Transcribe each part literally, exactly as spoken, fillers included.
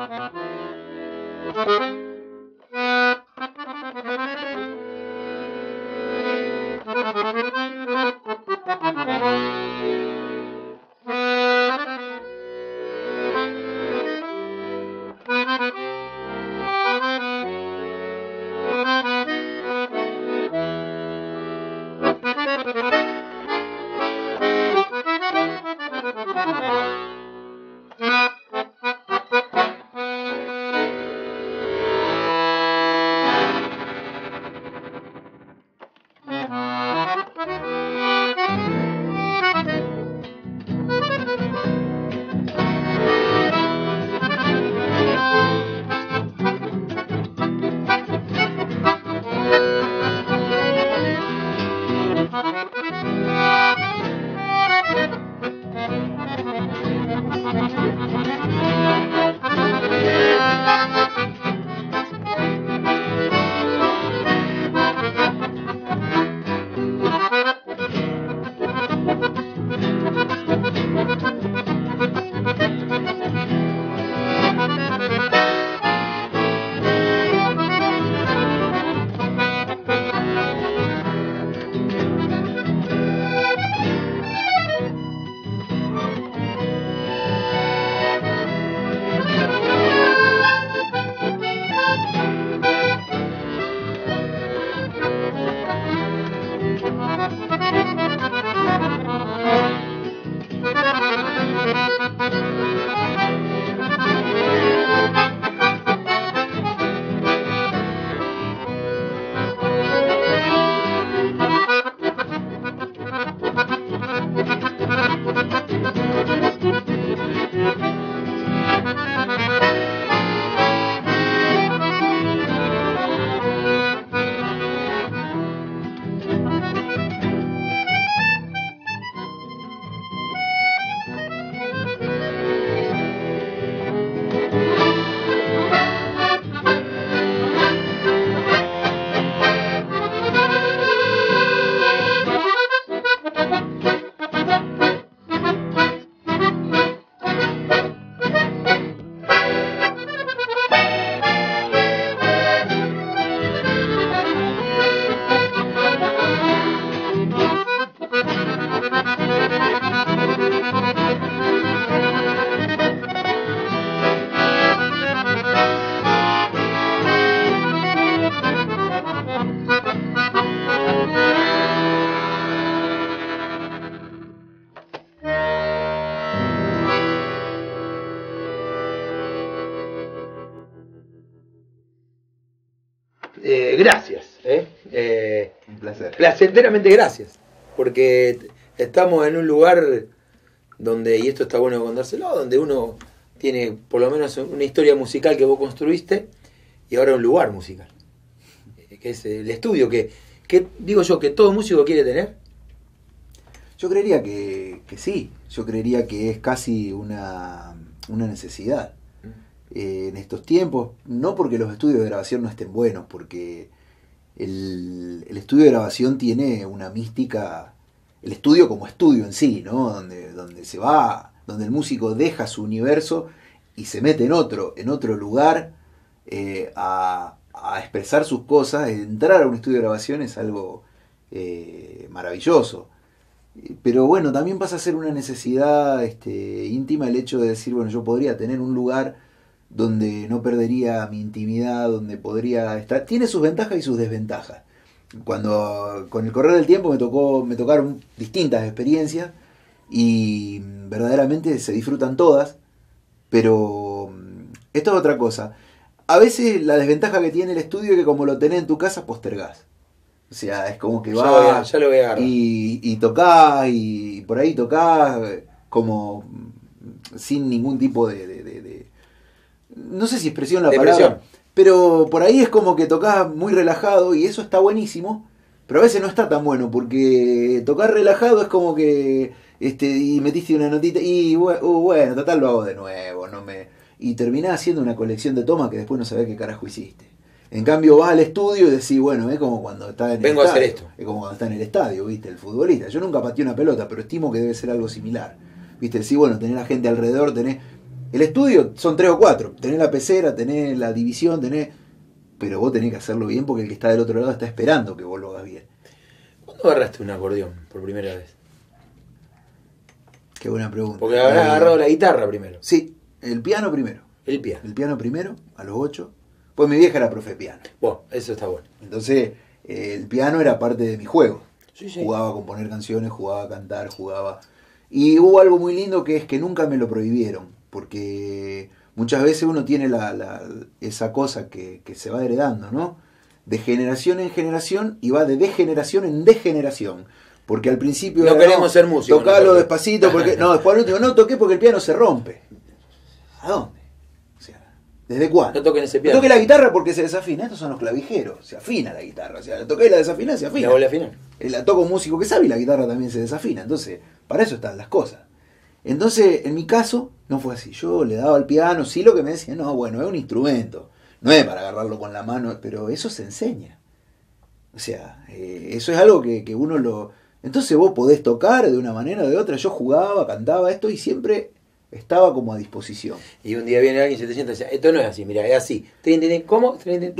Eh, gracias, ¿eh? Eh, un placer. Placenteramente gracias, porque estamos en un lugar donde, y esto está bueno contárselo, donde uno tiene por lo menos una historia musical que vos construiste y ahora un lugar musical, que es el estudio que, que digo yo, que todo músico quiere tener. Yo creería que, que sí, yo creería que es casi una, una necesidad. Eh, en estos tiempos, no porque los estudios de grabación no estén buenos, porque el, el estudio de grabación tiene una mística, el estudio como estudio en sí, ¿no? Donde, donde se va, donde el músico deja su universo y se mete en otro, en otro lugar eh, a, a expresar sus cosas. Entrar a un estudio de grabación es algo eh, maravilloso. Pero bueno, también pasa a ser una necesidad este, íntima el hecho de decir, bueno, yo podría tener un lugar donde no perdería mi intimidad, donde podría estar. Tiene sus ventajas y sus desventajas. Cuando con el correr del tiempo me tocó, me tocaron distintas experiencias y verdaderamente se disfrutan todas, pero esto es otra cosa. A veces la desventaja que tiene el estudio es que como lo tenés en tu casa, postergás. O sea, es como que vas ya lo voy a y, y tocás y por ahí tocás como sin ningún tipo de, de, de, de no sé si expresión la Depresión. palabra, pero por ahí es como que tocás muy relajado y eso está buenísimo, pero a veces no está tan bueno porque tocar relajado es como que este y metiste una notita y uh, bueno, total lo hago de nuevo, no me y terminás haciendo una colección de tomas que después no sabés qué carajo hiciste. En cambio vas al estudio y decís, bueno, es como cuando está en el Vengo estadio. a hacer esto. Es como cuando está en el estadio, ¿viste? El futbolista. Yo nunca pateé una pelota, pero estimo que debe ser algo similar. ¿Viste? Decís, bueno, tenés la gente alrededor, tenés... El estudio son tres o cuatro. Tenés la pecera, tenés la división, tenés... Pero vos tenés que hacerlo bien porque el que está del otro lado está esperando que vos lo hagas bien. ¿Cuándo agarraste un acordeón por primera vez? Qué buena pregunta. Porque habrás agarrado la guitarra primero. Sí, el piano primero. El piano. El piano primero, a los ocho. Pues mi vieja era profe de piano. Bueno, eso está bueno. Entonces, eh, el piano era parte de mi juego. Sí, sí. Jugaba a componer canciones, jugaba a cantar, jugaba... Y hubo algo muy lindo que es que nunca me lo prohibieron. Porque muchas veces uno tiene la, la, esa cosa que, que se va heredando, ¿no? De generación en generación y va de degeneración en degeneración. Porque al principio... No era, queremos no, ser músicos. Tocalo no despacito porque... No, después al último, no toqué porque el piano se rompe. ¿A dónde? O sea, ¿desde cuándo? No toquen ese piano. No toqué la guitarra porque se desafina. Estos son los clavijeros. Se afina la guitarra. O sea, la toqué y la desafina, se afina. La vuelve a afinar. La toca un músico que sabe y la guitarra también se desafina. Entonces, para eso están las cosas. Entonces, en mi caso, no fue así. Yo le daba al piano, sí, lo que me decía, no, bueno, es un instrumento. No es para agarrarlo con la mano, pero eso se enseña. O sea, eh, eso es algo que, que uno lo... Entonces vos podés tocar de una manera o de otra. Yo jugaba, cantaba esto y siempre estaba como a disposición. Y un día viene alguien y se te sienta y dice, esto no es así, mira, es así. ¿Cómo?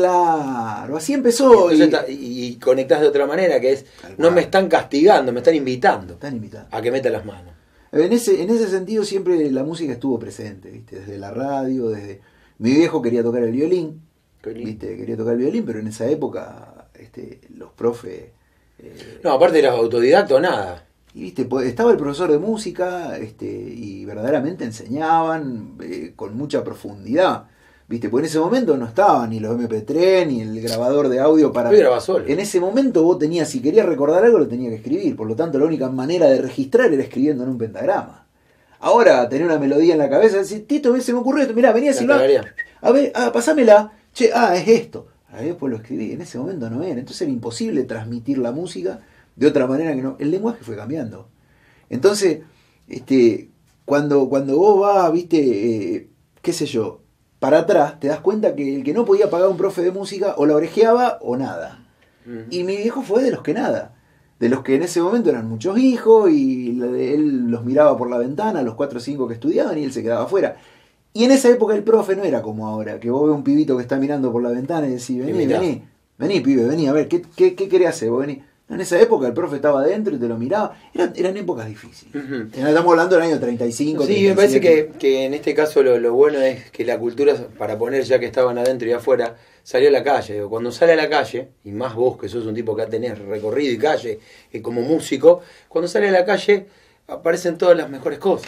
Claro, así empezó. Y, y, está, y, y conectás de otra manera, que es, no me están castigando, me están invitando. Están invitando. A que meta las manos. En ese, en ese sentido siempre la música estuvo presente, ¿viste? Desde la radio, desde... Mi viejo quería tocar el violín, ¿viste? Quería tocar el violín, pero en esa época este, los profes... Eh, no, aparte eras autodidacta o nada. Y viste, estaba el profesor de música este, y verdaderamente enseñaban eh, con mucha profundidad. Viste, pues en ese momento no estaban ni los eme pe tres ni el grabador de audio para... Yo grababa solo. En ese momento vos tenías, si querías recordar algo, lo tenías que escribir. Por lo tanto, la única manera de registrar era escribiendo en un pentagrama. Ahora, tener una melodía en la cabeza, decir, Tito, se me ocurrió esto, mirá, venía a silbar. A ver, ah, pasámela. Che, ah, es esto. Ahí después lo escribí. En ese momento no era. Entonces era imposible transmitir la música de otra manera que no. El lenguaje fue cambiando. Entonces, este, cuando, cuando vos vas, viste, eh, qué sé yo, para atrás, te das cuenta que el que no podía pagar un profe de música o la orejeaba o nada. Uh-huh. Y mi viejo fue de los que nada. De los que en ese momento eran muchos hijos y él los miraba por la ventana, los cuatro o cinco que estudiaban, y él se quedaba afuera. Y en esa época el profe no era como ahora, que vos ves un pibito que está mirando por la ventana y decís, vení, vení, vení, pibe, vení, a ver, ¿qué, qué, qué querés hacer? Vos vení. En esa época el profe estaba adentro y te lo miraba. Eran, eran épocas difíciles. Uh-huh. Estamos hablando del año treinta y cinco. Sí, treinta y siete. Me parece que, que en este caso lo, lo bueno es que la cultura, para poner ya que estaban adentro y afuera, salió a la calle. Cuando sale a la calle, y más vos que sos un tipo que tenés recorrido y calle eh, como músico, cuando sale a la calle aparecen todas las mejores cosas.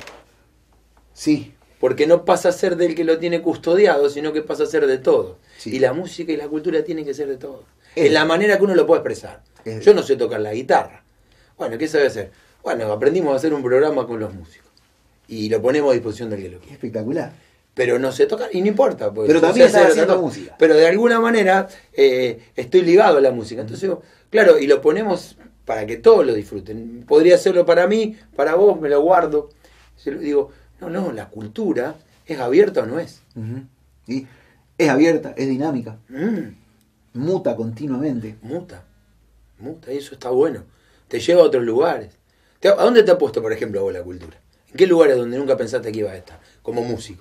Sí. Porque no pasa a ser del que lo tiene custodiado, sino que pasa a ser de todo. Sí. Y la música y la cultura tienen que ser de todo. Es la manera que uno lo puede expresar. Yo no sé tocar la guitarra. Bueno, ¿qué sabe hacer? Bueno, aprendimos a hacer un programa con los músicos. Y lo ponemos a disposición del que lo quiere. Espectacular. Pero no sé tocar, y no importa. Pues, pero también está haciendo música. Pero de alguna manera eh, estoy ligado a la música. Entonces, claro, y lo ponemos para que todos lo disfruten. Podría hacerlo para mí, para vos, me lo guardo. Yo digo, no, no, la cultura es abierta o no es. Uh-huh. Y es abierta, es dinámica. Mm. Muta continuamente. Muta, muta, y eso está bueno. Te lleva a otros lugares. ¿A dónde te ha puesto, por ejemplo, a vos la cultura? ¿En qué lugares donde nunca pensaste que iba a estar, como músico?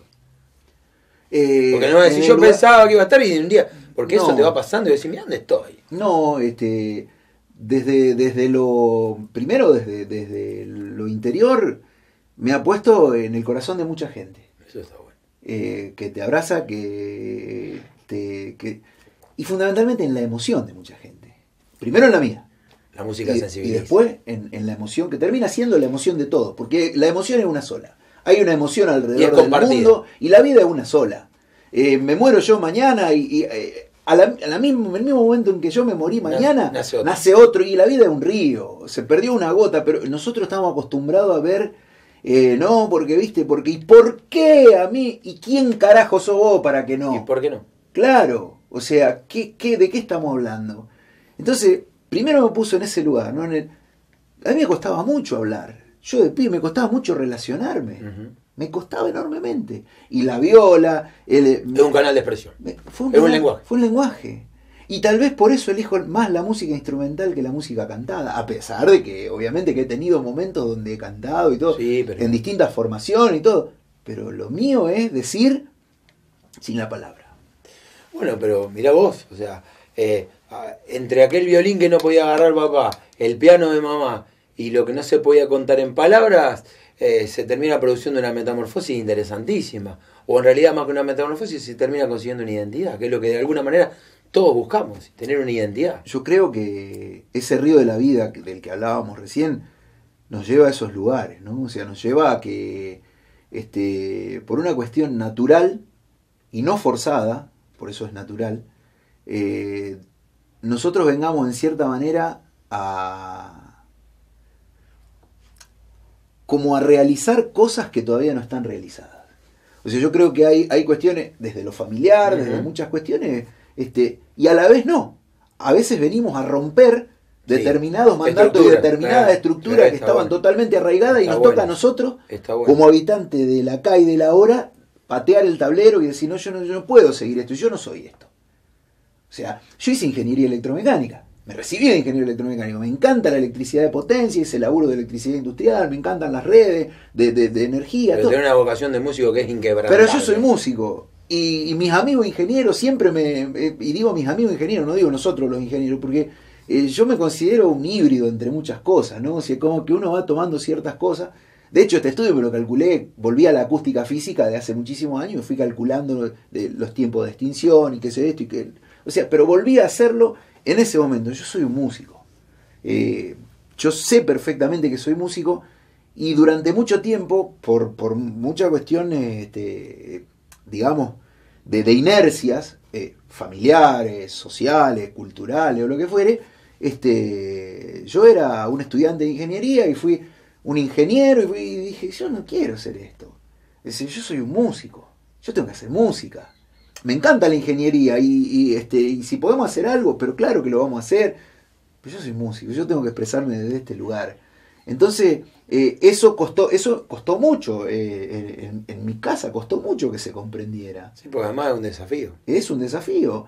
Eh, porque no vas a decir, yo lugar... pensaba que iba a estar y un día... Porque no, eso te va pasando y decís, mira, ¿dónde estoy? No, este... Desde, desde lo... Primero, desde, desde lo interior, me ha puesto en el corazón de mucha gente. Eso está bueno. Eh, que te abraza, que te... Que, y fundamentalmente en la emoción de mucha gente. Primero en la mía. La música y, sensibiliza. Y después en, en la emoción, que termina siendo la emoción de todos. Porque la emoción es una sola. Hay una emoción alrededor del mundo y la vida es una sola. Eh, me muero yo mañana y, y eh, a la, a la mismo, en el mismo momento en que yo me morí mañana, nace otro. nace otro. Y la vida es un río. Se perdió una gota, pero nosotros estamos acostumbrados a ver... Eh, no, porque viste, porque ¿y por qué a mí? ¿Y quién carajo sos vos para que no? ¿Y por qué no? Claro. O sea, ¿qué, qué, ¿de qué estamos hablando? Entonces, primero me puso en ese lugar, ¿no? En el, a mí me costaba mucho hablar. Yo de pibe me costaba mucho relacionarme. Uh-huh. Me costaba enormemente. Y la viola... El, es me, un canal de expresión. Me, fue un es canal, un lenguaje. Fue un lenguaje. Y tal vez por eso elijo más la música instrumental que la música cantada. A pesar de que, obviamente, que he tenido momentos donde he cantado y todo. Sí, pero... En distintas formaciones y todo. pero lo mío es decir sin la palabra. Bueno, pero mirá vos, o sea, eh, entre aquel violín que no podía agarrar papá, el piano de mamá y lo que no se podía contar en palabras, eh, se termina produciendo una metamorfosis interesantísima. O en realidad más que una metamorfosis se termina consiguiendo una identidad, que es lo que de alguna manera todos buscamos, tener una identidad. Yo creo que ese río de la vida del que hablábamos recién nos lleva a esos lugares, ¿no? O sea, nos lleva a que este, por una cuestión natural y no forzada, por eso es natural, eh, nosotros vengamos en cierta manera a como a realizar cosas que todavía no están realizadas. O sea, yo creo que hay, hay cuestiones desde lo familiar, uh-huh. desde muchas cuestiones, este, y a la vez no. A veces venimos a romper determinados sí. mandatos y determinadas eh, estructuras eh, que estaban bueno. totalmente arraigadas está y nos bueno. toca a nosotros, bueno. como habitantes del acá y del ahora, patear el tablero y decir, no, yo no, yo no puedo seguir esto, yo no soy esto. O sea, yo hice ingeniería electromecánica, me recibí de ingeniero electromecánico, me encanta la electricidad de potencia, hice laburo de electricidad industrial, me encantan las redes de, de, de energía. Pero tiene una vocación de músico que es inquebrantable. Pero yo soy músico, y, y mis amigos ingenieros siempre me, eh, y digo mis amigos ingenieros, no digo nosotros los ingenieros, porque eh, yo me considero un híbrido entre muchas cosas, ¿no? O sea, como que uno va tomando ciertas cosas. De hecho, este estudio me lo calculé, volví a la acústica física de hace muchísimos años, me fui calculando de los tiempos de extinción y qué sé esto y qué. O sea, pero volví a hacerlo en ese momento. Yo soy un músico. Eh, yo sé perfectamente que soy músico y durante mucho tiempo, por, por muchas cuestiones, este, digamos, de, de inercias eh, familiares, sociales, culturales o lo que fuere, este, yo era un estudiante de ingeniería y fui un ingeniero y, fui, y dije, yo no quiero hacer esto. Es decir, yo soy un músico, yo tengo que hacer música. Me encanta la ingeniería y, y, este, y si podemos hacer algo, pero claro que lo vamos a hacer. Pero yo soy músico, yo tengo que expresarme desde este lugar. Entonces, eh, eso costó eso costó mucho. Eh, en, en mi casa costó mucho que se comprendiera. Sí, porque además es un desafío. Es un desafío.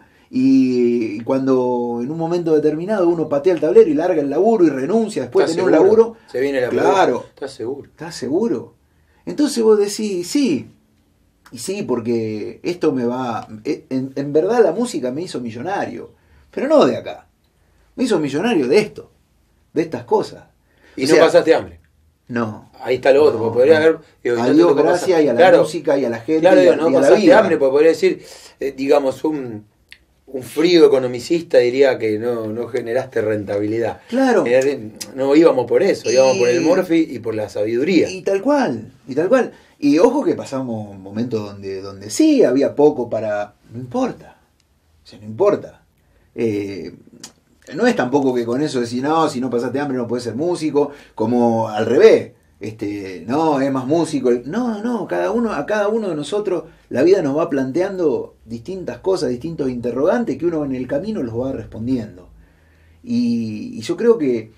Y cuando en un momento determinado uno patea el tablero y larga el laburo y renuncia después de tener un laburo, se viene la claro, ¿estás seguro? ¿Estás seguro? Entonces vos decís, sí, y sí, porque esto me va... En, en verdad la música me hizo millonario, pero no de acá. Me hizo millonario de esto, de estas cosas. ¿Y o no sea, pasaste hambre? No. Ahí está lo otro, no, porque podría no. haber... Digo, a no Dios gracias y a la claro, música y a la gente claro, y a, no y a la pasaste vida. hambre, porque podría decir, eh, digamos, un... un frío economicista diría que no, no generaste rentabilidad. Claro. No íbamos por eso, y, íbamos por el morfi y por la sabiduría. Y tal cual, y tal cual. Y ojo que pasamos momentos donde, donde sí había poco para... No importa. O sea, no importa. Eh, no es tampoco que con eso decir, no, si no pasaste hambre no puedes ser músico, como al revés. Este, no, es más músico. No, no, cada uno, a cada uno de nosotros la vida nos va planteando distintas cosas, distintos interrogantes que uno en el camino los va respondiendo. Y, y yo creo que,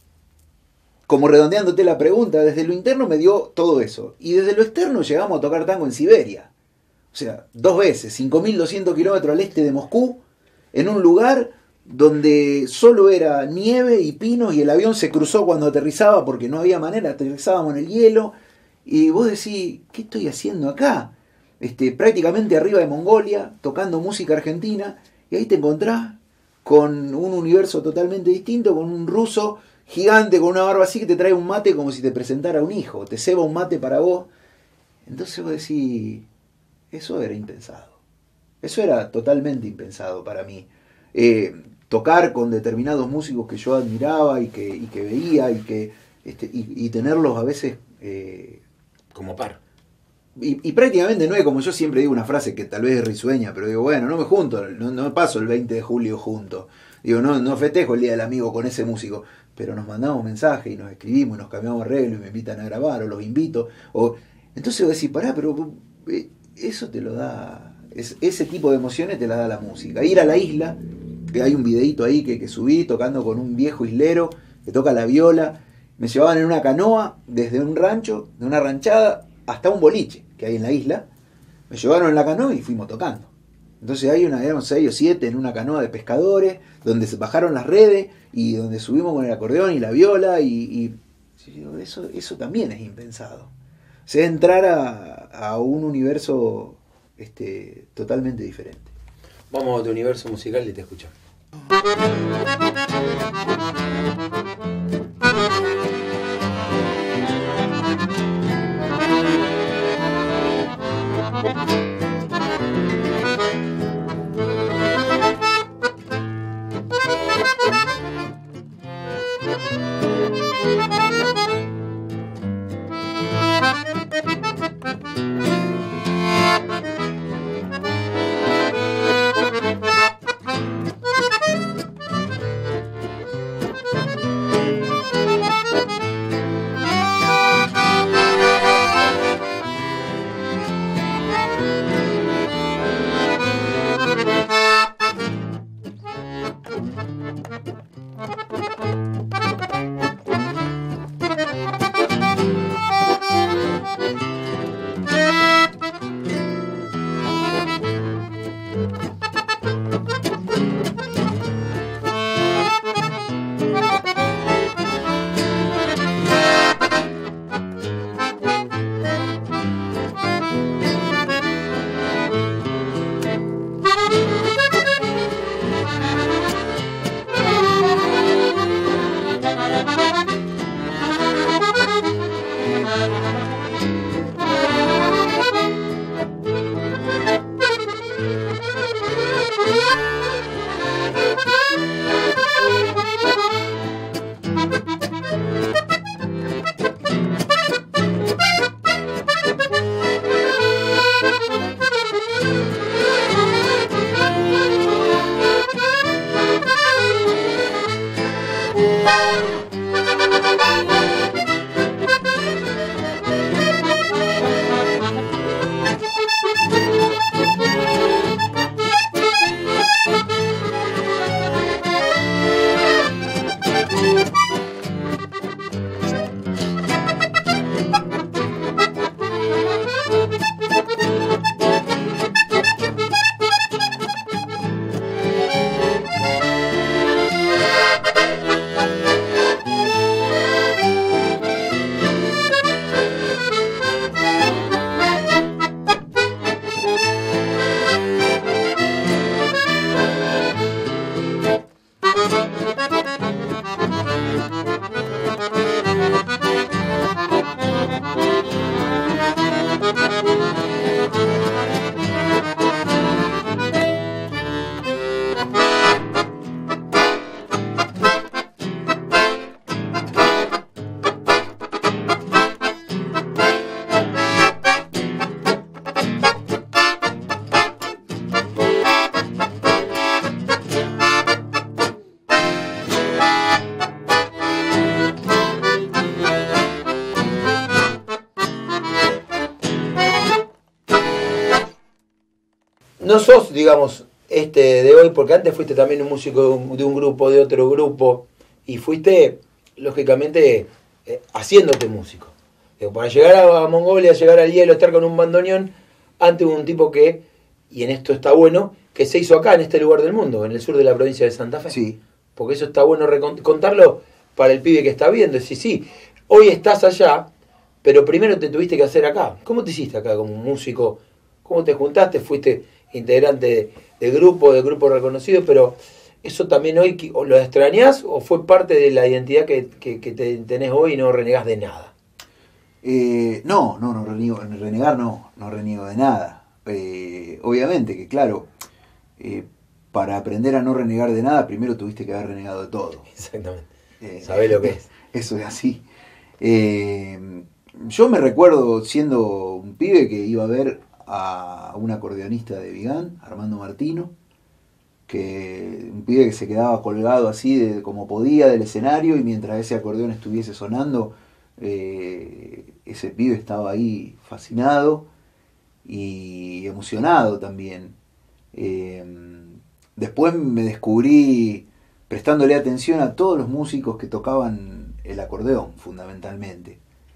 como redondeándote la pregunta, desde lo interno me dio todo eso. Y desde lo externo llegamos a tocar tango en Siberia. O sea, dos veces, cinco mil doscientos kilómetros al este de Moscú, en un lugar donde solo era nieve y pinos y el avión se cruzó cuando aterrizaba porque no había manera, aterrizábamos en el hielo y vos decís, ¿qué estoy haciendo acá? Este, prácticamente arriba de Mongolia, tocando música argentina, y ahí te encontrás con un universo totalmente distinto, con un ruso gigante con una barba así que te trae un mate como si te presentara un hijo, te ceba un mate para vos. Entonces vos decís, eso era impensado, eso era totalmente impensado para mí. Eh, tocar con determinados músicos que yo admiraba y que, y que veía y que este, y, y tenerlos a veces eh, como par y, y prácticamente no es como yo siempre digo una frase que tal vez es risueña, pero digo, bueno, no me junto, no, no me paso el veinte de julio junto, digo, no, no festejo el día del amigo con ese músico, pero nos mandamos mensajes y nos escribimos y nos cambiamos arreglos y me invitan a grabar o los invito, o entonces vos decís, pará, pero eh, eso te lo da, es, ese tipo de emociones te la da la música. Ir a la isla, que hay un videito ahí que, que subí tocando con un viejo islero que toca la viola, me llevaban en una canoa desde un rancho, de una ranchada hasta un boliche que hay en la isla, me llevaron en la canoa y fuimos tocando. Entonces hay una, éramos seis o siete en una canoa de pescadores, donde se bajaron las redes y donde subimos con el acordeón y la viola y, y eso, eso también es impensado. O sea entrar a, a un universo este, totalmente diferente. Vamos a tu universo musical y te escuchamos. No sos, digamos, este de hoy, porque antes fuiste también un músico de un, de un grupo, de otro grupo, y fuiste, lógicamente, eh, haciéndote músico. Digo, para llegar a, a Mongolia, llegar al hielo, estar con un bandoneón, antes hubo un tipo que, y en esto está bueno, que se hizo acá, en este lugar del mundo, en el sur de la provincia de Santa Fe. Sí. Porque eso está bueno contarlo para el pibe que está viendo. Sí, sí, hoy estás allá, pero primero te tuviste que hacer acá. ¿Cómo te hiciste acá como músico? ¿Cómo te juntaste? Fuiste integrante de, de grupo, de grupo reconocido, pero ¿eso también hoy o lo extrañás o fue parte de la identidad que, que, que te tenés hoy y no renegás de nada? Eh, no, no, no reniego, renegar no, no reniego de nada. Eh, obviamente que claro, eh, para aprender a no renegar de nada, primero tuviste que haber renegado de todo. Exactamente. Eh, Sabés lo que es. Eso es así. Eh, yo me recuerdo siendo un pibe que iba a ver a un acordeonista de Vigán, Armando Martino, que un pibe que se quedaba colgado así de, como podía del escenario, y mientras ese acordeón estuviese sonando, eh, ese pibe estaba ahí fascinado y emocionado también. Eh, después me descubrí prestándole atención a todos los músicos que tocaban el acordeón, fundamentalmente.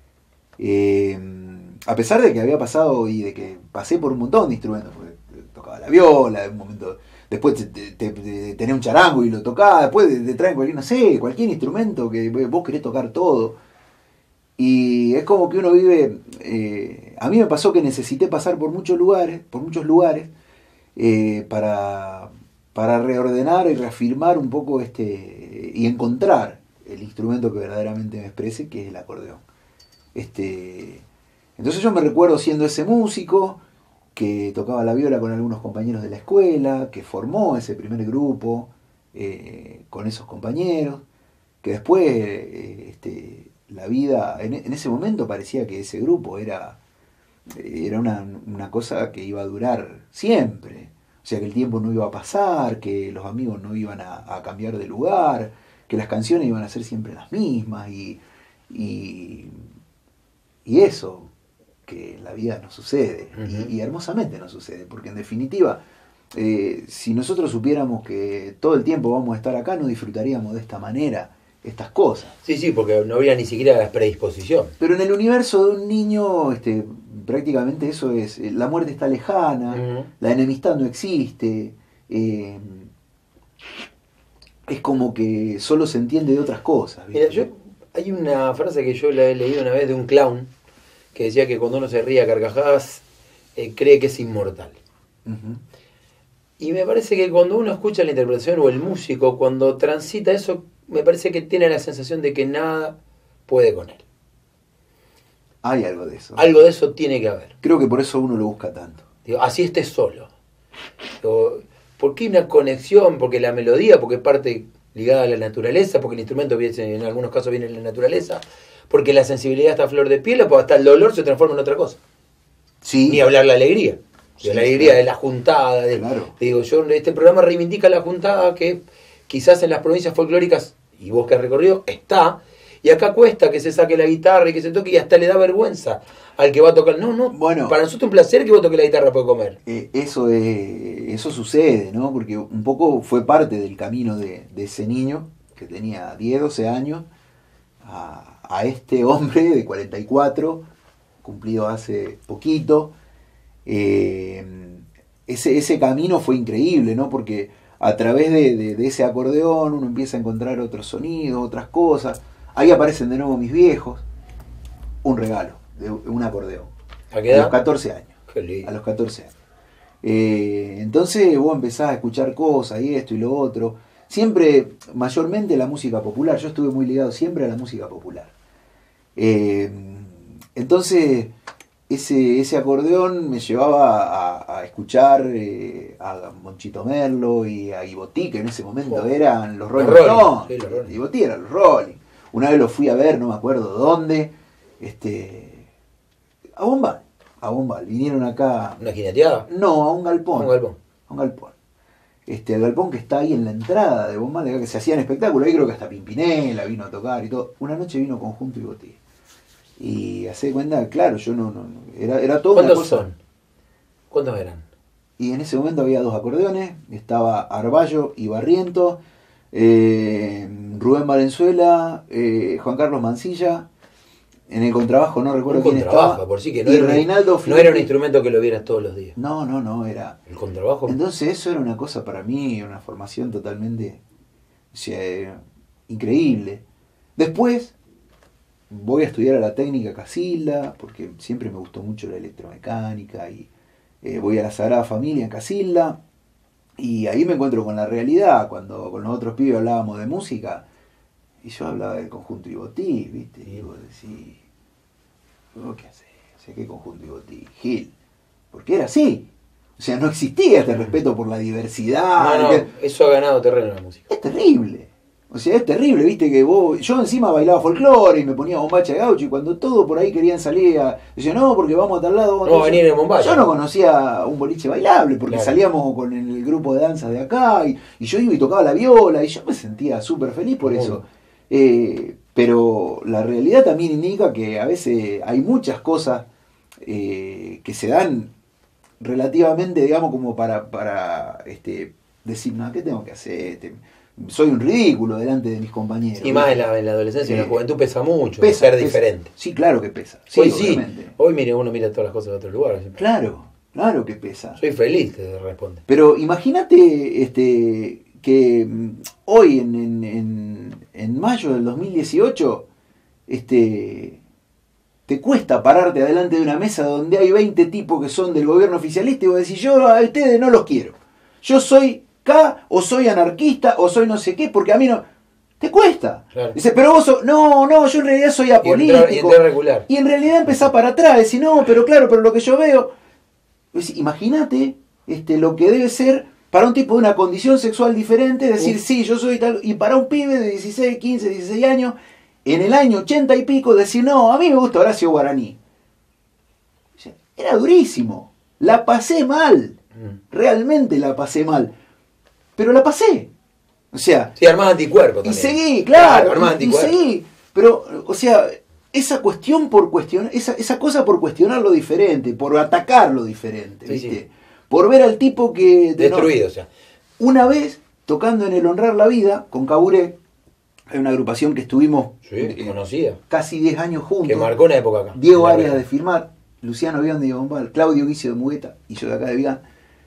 Eh, a pesar de que había pasado y de que pasé por un montón de instrumentos, porque tocaba la viola, en un momento, después te, te, te, te, tenés un charango y lo tocás, después te, te traen cualquier, no sé, cualquier instrumento que vos querés tocar todo. Y es como que uno vive... Eh, a mí me pasó que necesité pasar por muchos lugares, por muchos lugares, eh, para, para reordenar y reafirmar un poco este y encontrar el instrumento que verdaderamente me exprese, que es el acordeón. Este, entonces yo me recuerdo siendo ese músico que tocaba la viola con algunos compañeros de la escuela, que formó ese primer grupo eh, con esos compañeros, que después eh, este, la vida, en, en ese momento parecía que ese grupo era, era una, una cosa que iba a durar siempre, o sea que el tiempo no iba a pasar, que los amigos no iban a, a cambiar de lugar, que las canciones iban a ser siempre las mismas, y, y, y eso, que en la vida no sucede, uh-huh. y, y hermosamente no sucede, porque en definitiva, eh, si nosotros supiéramos que todo el tiempo vamos a estar acá, no disfrutaríamos de esta manera estas cosas. Sí, sí, porque no habría ni siquiera la predisposición. Pero en el universo de un niño, este, prácticamente eso es, la muerte está lejana, uh-huh. la enemistad no existe, eh, es como que solo se entiende de otras cosas. ¿Viste? Mira, yo, hay una frase que yo la he leído una vez de un clown, que decía que cuando uno se ríe a carcajadas, eh, cree que es inmortal. Uh-huh. Y me parece que cuando uno escucha la interpretación o el músico, cuando transita eso, me parece que tiene la sensación de que nada puede con él. Hay algo de eso. Algo de eso tiene que haber. Creo que por eso uno lo busca tanto. Digo, así estés solo. Digo, porque hay una conexión, porque la melodía, porque es parte ligada a la naturaleza, porque el instrumento viene, en algunos casos viene de la naturaleza, porque la sensibilidad está a flor de piel, pues hasta el dolor se transforma en otra cosa. Sí. Ni hablar la alegría. Sí, la alegría claro. de la juntada. De, claro. Digo, yo, este programa reivindica la juntada que quizás en las provincias folclóricas, y vos que has recorrido, está, y acá cuesta que se saque la guitarra y que se toque, y hasta le da vergüenza al que va a tocar. No, no, bueno, para nosotros es un placer que vos toques la guitarra para comer. Eh, eso, es, eso sucede, ¿no? Porque un poco fue parte del camino de, de ese niño, que tenía diez, doce años, a, a este hombre de cuarenta y cuatro, cumplido hace poquito. Eh, ese, ese camino fue increíble, ¿no? Porque a través de, de, de ese acordeón uno empieza a encontrar otros sonidos, otras cosas. Ahí aparecen de nuevo mis viejos. Un regalo, de un acordeón. ¿A qué edad? A los catorce años. Qué lindo. A los catorce años. Eh, entonces vos empezás a escuchar cosas y esto y lo otro. Siempre, mayormente la música popular. Yo estuve muy ligado siempre a la música popular. Eh, entonces... Ese, ese acordeón me llevaba a, a escuchar eh, a Monchito Merlo y a Ibotí, que en ese momento oh. eran los Rolling Stones. Sí, Ibotí eran los Rolling. Una vez los fui a ver, no me acuerdo dónde, este, a Bombal. A Bombal. Vinieron acá. ¿Una jineteada? No, a un galpón. A un galpón. A un galpón. Este, el galpón que está ahí en la entrada de Bombal, acá que se hacían espectáculos. Ahí creo que hasta Pimpinela vino a tocar y todo. Una noche vino Conjunto Ibotí. Y hace cuenta, claro, yo no, no era, era todo una cosa. ¿Cuántos son? ¿Cuántos eran? Y en ese momento había dos acordeones, estaba Arballo y Barriento, eh, Rubén Valenzuela, eh, Juan Carlos Mancilla, en el contrabajo no recuerdo un quién estaba, por sí que no y era Reinaldo un, no era un instrumento que lo vieras todos los días. No, no, no, era... ¿El contrabajo? Entonces eso era una cosa para mí, una formación totalmente, o sea, increíble. Después voy a estudiar a la técnica Casilda, porque siempre me gustó mucho la electromecánica, y eh, voy a la Sagrada Familia en Casilda, y ahí me encuentro con la realidad, cuando con los otros pibes hablábamos de música, y yo hablaba del Conjunto Ibotí, ¿viste? Y vos decís, ¿vos qué hacés? O sea, ¿qué Conjunto Ibotí? Gil. Porque era así. O sea, no existía este respeto por la diversidad. No, no, que... eso ha ganado terreno en la música. Es terrible. O sea, es terrible, viste, que vos... Yo encima bailaba folclore y me ponía bombacha de gaucho, y cuando todos por ahí querían salir a... Decían, no, porque vamos a tal lado... Vamos no, a venir en bombacha. Yo no conocía un boliche bailable, porque claro. salíamos con el grupo de danza de acá, y, y yo iba y tocaba la viola, y yo me sentía súper feliz por eso. Eh, pero la realidad también indica que a veces hay muchas cosas eh, que se dan relativamente, digamos, como para, para este, decir, no, ¿qué tengo que hacer? Este, soy un ridículo delante de mis compañeros. Y más en la, en la adolescencia y eh, en la juventud pesa mucho, pesa, ser pesa. diferente. Sí, claro que pesa. Sí, hoy obviamente. sí, hoy mire, uno mira todas las cosas de otro lugar. Claro, claro que pesa. Soy feliz, te responde. Pero imagínate este, que hoy, en, en, en, en mayo del dos mil dieciocho, este, te cuesta pararte adelante de una mesa donde hay veinte tipos que son del gobierno oficialista y vos decís, yo a ustedes no los quiero. Yo soy K, o soy anarquista, o soy no sé qué, porque a mí no... Te cuesta. Claro. Dice, pero vos sos... No, no, yo en realidad soy apolítico. Y, entrar, y, regular. Y en realidad empezás para atrás, decís, no, pero claro, pero lo que yo veo... Imagínate este, lo que debe ser para un tipo de una condición sexual diferente, decir, uh. sí, yo soy tal... Y para un pibe de dieciséis, quince, dieciséis años, en el año ochenta y pico, decir, no, a mí me gusta Horacio Guaraní. Era durísimo. La pasé mal. Mm. Realmente la pasé mal. Pero la pasé. O sea... Sí, armás anticuerpos también. Y seguí, claro. claro y, y seguí. Pero, o sea, esa cuestión por cuestionar... Esa, esa cosa por cuestionar lo diferente, por atacar lo diferente, sí, ¿viste? Sí. Por ver al tipo que... De Destruido, no, o sea. Una vez, tocando en el Honrar la Vida, con Caburé, hay una agrupación que estuvimos... Sí, eh, conocida. Casi diez años juntos. Que marcó una época acá. Diego Arias de Firmar, Luciano Bion de Bombal, Claudio Guicio de Mugueta, y yo de acá de Vigán.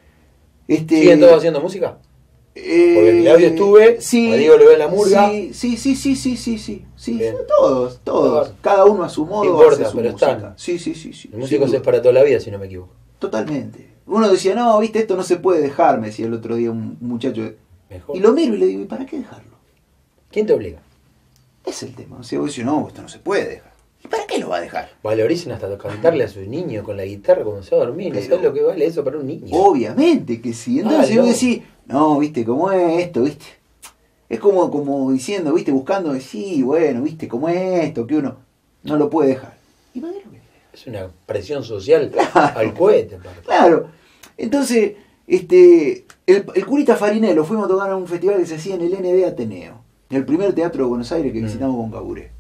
Este, ¿Siguen todos haciendo música? Eh, Porque Claudio estuve, sí, a Diego lo ve en la murga. Sí, sí, sí, sí, sí, sí, sí, sí. Todos, todos. Cada uno a su modo. No importa, hace su pero música. están. Sí, sí, sí, sí. El músico es para toda la vida, si no me equivoco. Totalmente. Uno decía, no, viste, esto no se puede dejar, me decía el otro día un muchacho. Mejor. Y lo miro y le digo, ¿y para qué dejarlo? ¿Quién te obliga? Es el tema. O sea, vos decís, no, esto no se puede dejar. ¿Y para qué lo va a dejar? Valoricen hasta cantarle a sus niños con la guitarra cuando se va a dormir. ¿No sabes lo que vale eso para un niño? Obviamente que sí. Entonces ah, no. vos decís, no, viste, ¿cómo es esto? ¿Viste? Es como, como diciendo, viste, buscando, sí, bueno, viste, ¿cómo es esto? Que uno no lo puede dejar. ¿Y para qué lo quiere dejar? Es una presión social claro, al cohete. Aparte. Claro. Entonces, este, el, el Curita Farinello, fuimos a tocar a un festival que se hacía en el N D Ateneo, el primer teatro de Buenos Aires que mm. visitamos con Caburé.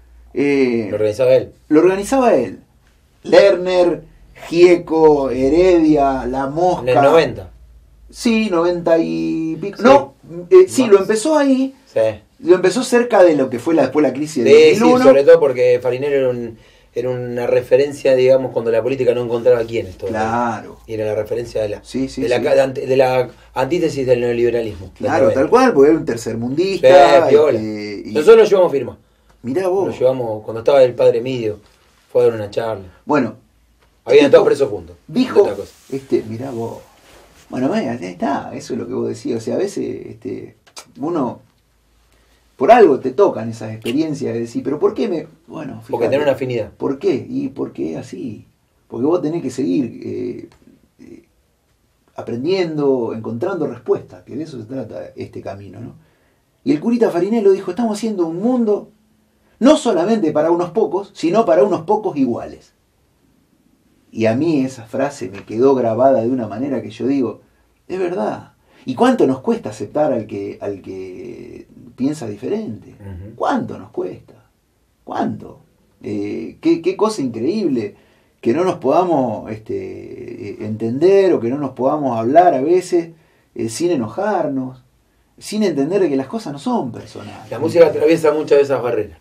Eh, ¿Lo organizaba él? Lo organizaba él. Lerner, Gieco, Heredia, La Mosca. ¿En el noventa? Sí, noventa y pico. Sí. No, eh, sí, lo empezó ahí. Sí. Lo empezó cerca de lo que fue la, después la crisis de sí, dos mil uno. Sí, sobre todo porque Farinello era, un, era una referencia, digamos, cuando la política no encontraba quién es todo. Claro. Y era la referencia de la, sí, sí, de, la sí. de la antítesis del neoliberalismo. Claro, tal cual, porque era un tercermundista. Sí, este, y... Nosotros lo llevamos firma. Mirá vos. Lo llevamos, cuando estaba el padre Midio, fue a dar una charla. Bueno. Habían estado presos juntos. Dijo, este, mirá vos. Bueno, ahí está, eso es lo que vos decías. O sea, a veces este, uno, por algo te tocan esas experiencias de decir, pero ¿por qué me...? Bueno, fíjate, porque tenés una afinidad. ¿Por qué? Y porque es así. Porque vos tenés que seguir eh, eh, aprendiendo, encontrando respuestas, que de eso se trata este camino, ¿no? Y el Curita Farinello dijo, estamos haciendo un mundo no solamente para unos pocos, sino para unos pocos iguales. Y a mí esa frase me quedó grabada de una manera que yo digo, es verdad. ¿Y cuánto nos cuesta aceptar al que, al que piensa diferente? Uh-huh. ¿Cuánto nos cuesta? ¿Cuánto? Eh, qué, qué cosa increíble que no nos podamos este, entender o que no nos podamos hablar a veces eh, sin enojarnos, sin entender que las cosas no son personales. La música atraviesa muchas de esas barreras.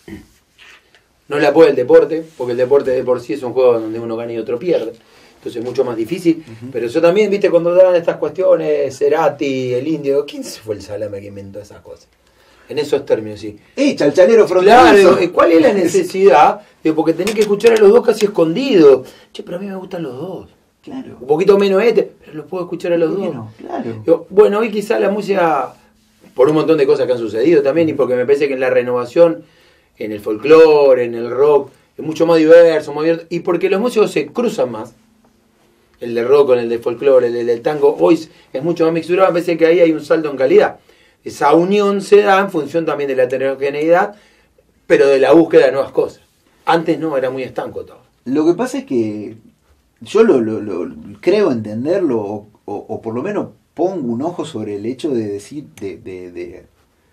No la puede el deporte, porque el deporte de por sí es un juego donde uno gana y otro pierde. Entonces es mucho más difícil. Uh-huh. Pero yo también, viste, cuando dan estas cuestiones, Cerati, el indio, ¿quién se fue el salame que inventó esas cosas? En esos términos, sí. ¡Eh, chalchalero fronterizo! Claro, ¿cuál es la necesidad? Digo, porque tenés que escuchar a los dos casi escondidos. Che, pero a mí me gustan los dos. Claro. Un poquito menos este, pero los puedo escuchar a los dos. No, claro. Digo, bueno, hoy quizás la música, por un montón de cosas que han sucedido también, y porque me parece que en la renovación, en el folclore, en el rock, es mucho más diverso, más abierto, y porque los músicos se cruzan más, el de rock con el de folclore, el del tango, hoy es mucho más mixturado, me parece que ahí hay un salto en calidad. Esa unión se da en función también de la heterogeneidad, pero de la búsqueda de nuevas cosas. Antes no, era muy estanco todo. Lo que pasa es que yo lo, lo, lo creo entenderlo, o, o, o por lo menos pongo un ojo sobre el hecho de decir, de... de, de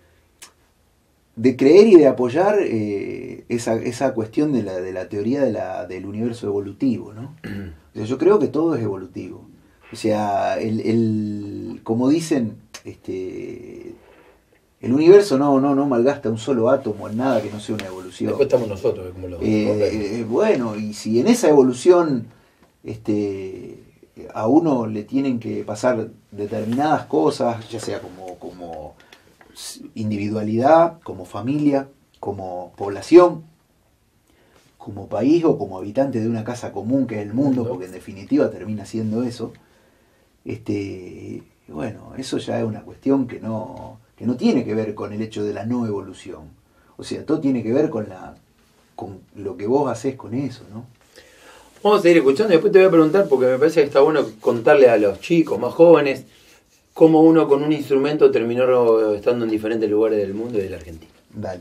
de creer y de apoyar eh, esa, esa cuestión de la, de la teoría de la, del universo evolutivo, ¿no? O sea, yo creo que todo es evolutivo. O sea, el, el como dicen, este, el universo no, no, no malgasta un solo átomo en nada que no sea una evolución. Después estamos nosotros, como lo eh, eh, bueno, y si en esa evolución este, a uno le tienen que pasar determinadas cosas, ya sea como... como individualidad, como familia, como población, como país o como habitante de una casa común que es el mundo, porque en definitiva termina siendo eso, este, bueno, eso ya es una cuestión que no, que no tiene que ver con el hecho de la no evolución. O sea, todo tiene que ver con, la, con lo que vos haces con eso, ¿no? Vamos a seguir escuchando y después te voy a preguntar, porque me parece que está bueno contarle a los chicos más jóvenes cómo uno con un instrumento terminó estando en diferentes lugares del mundo y de la Argentina. Dale.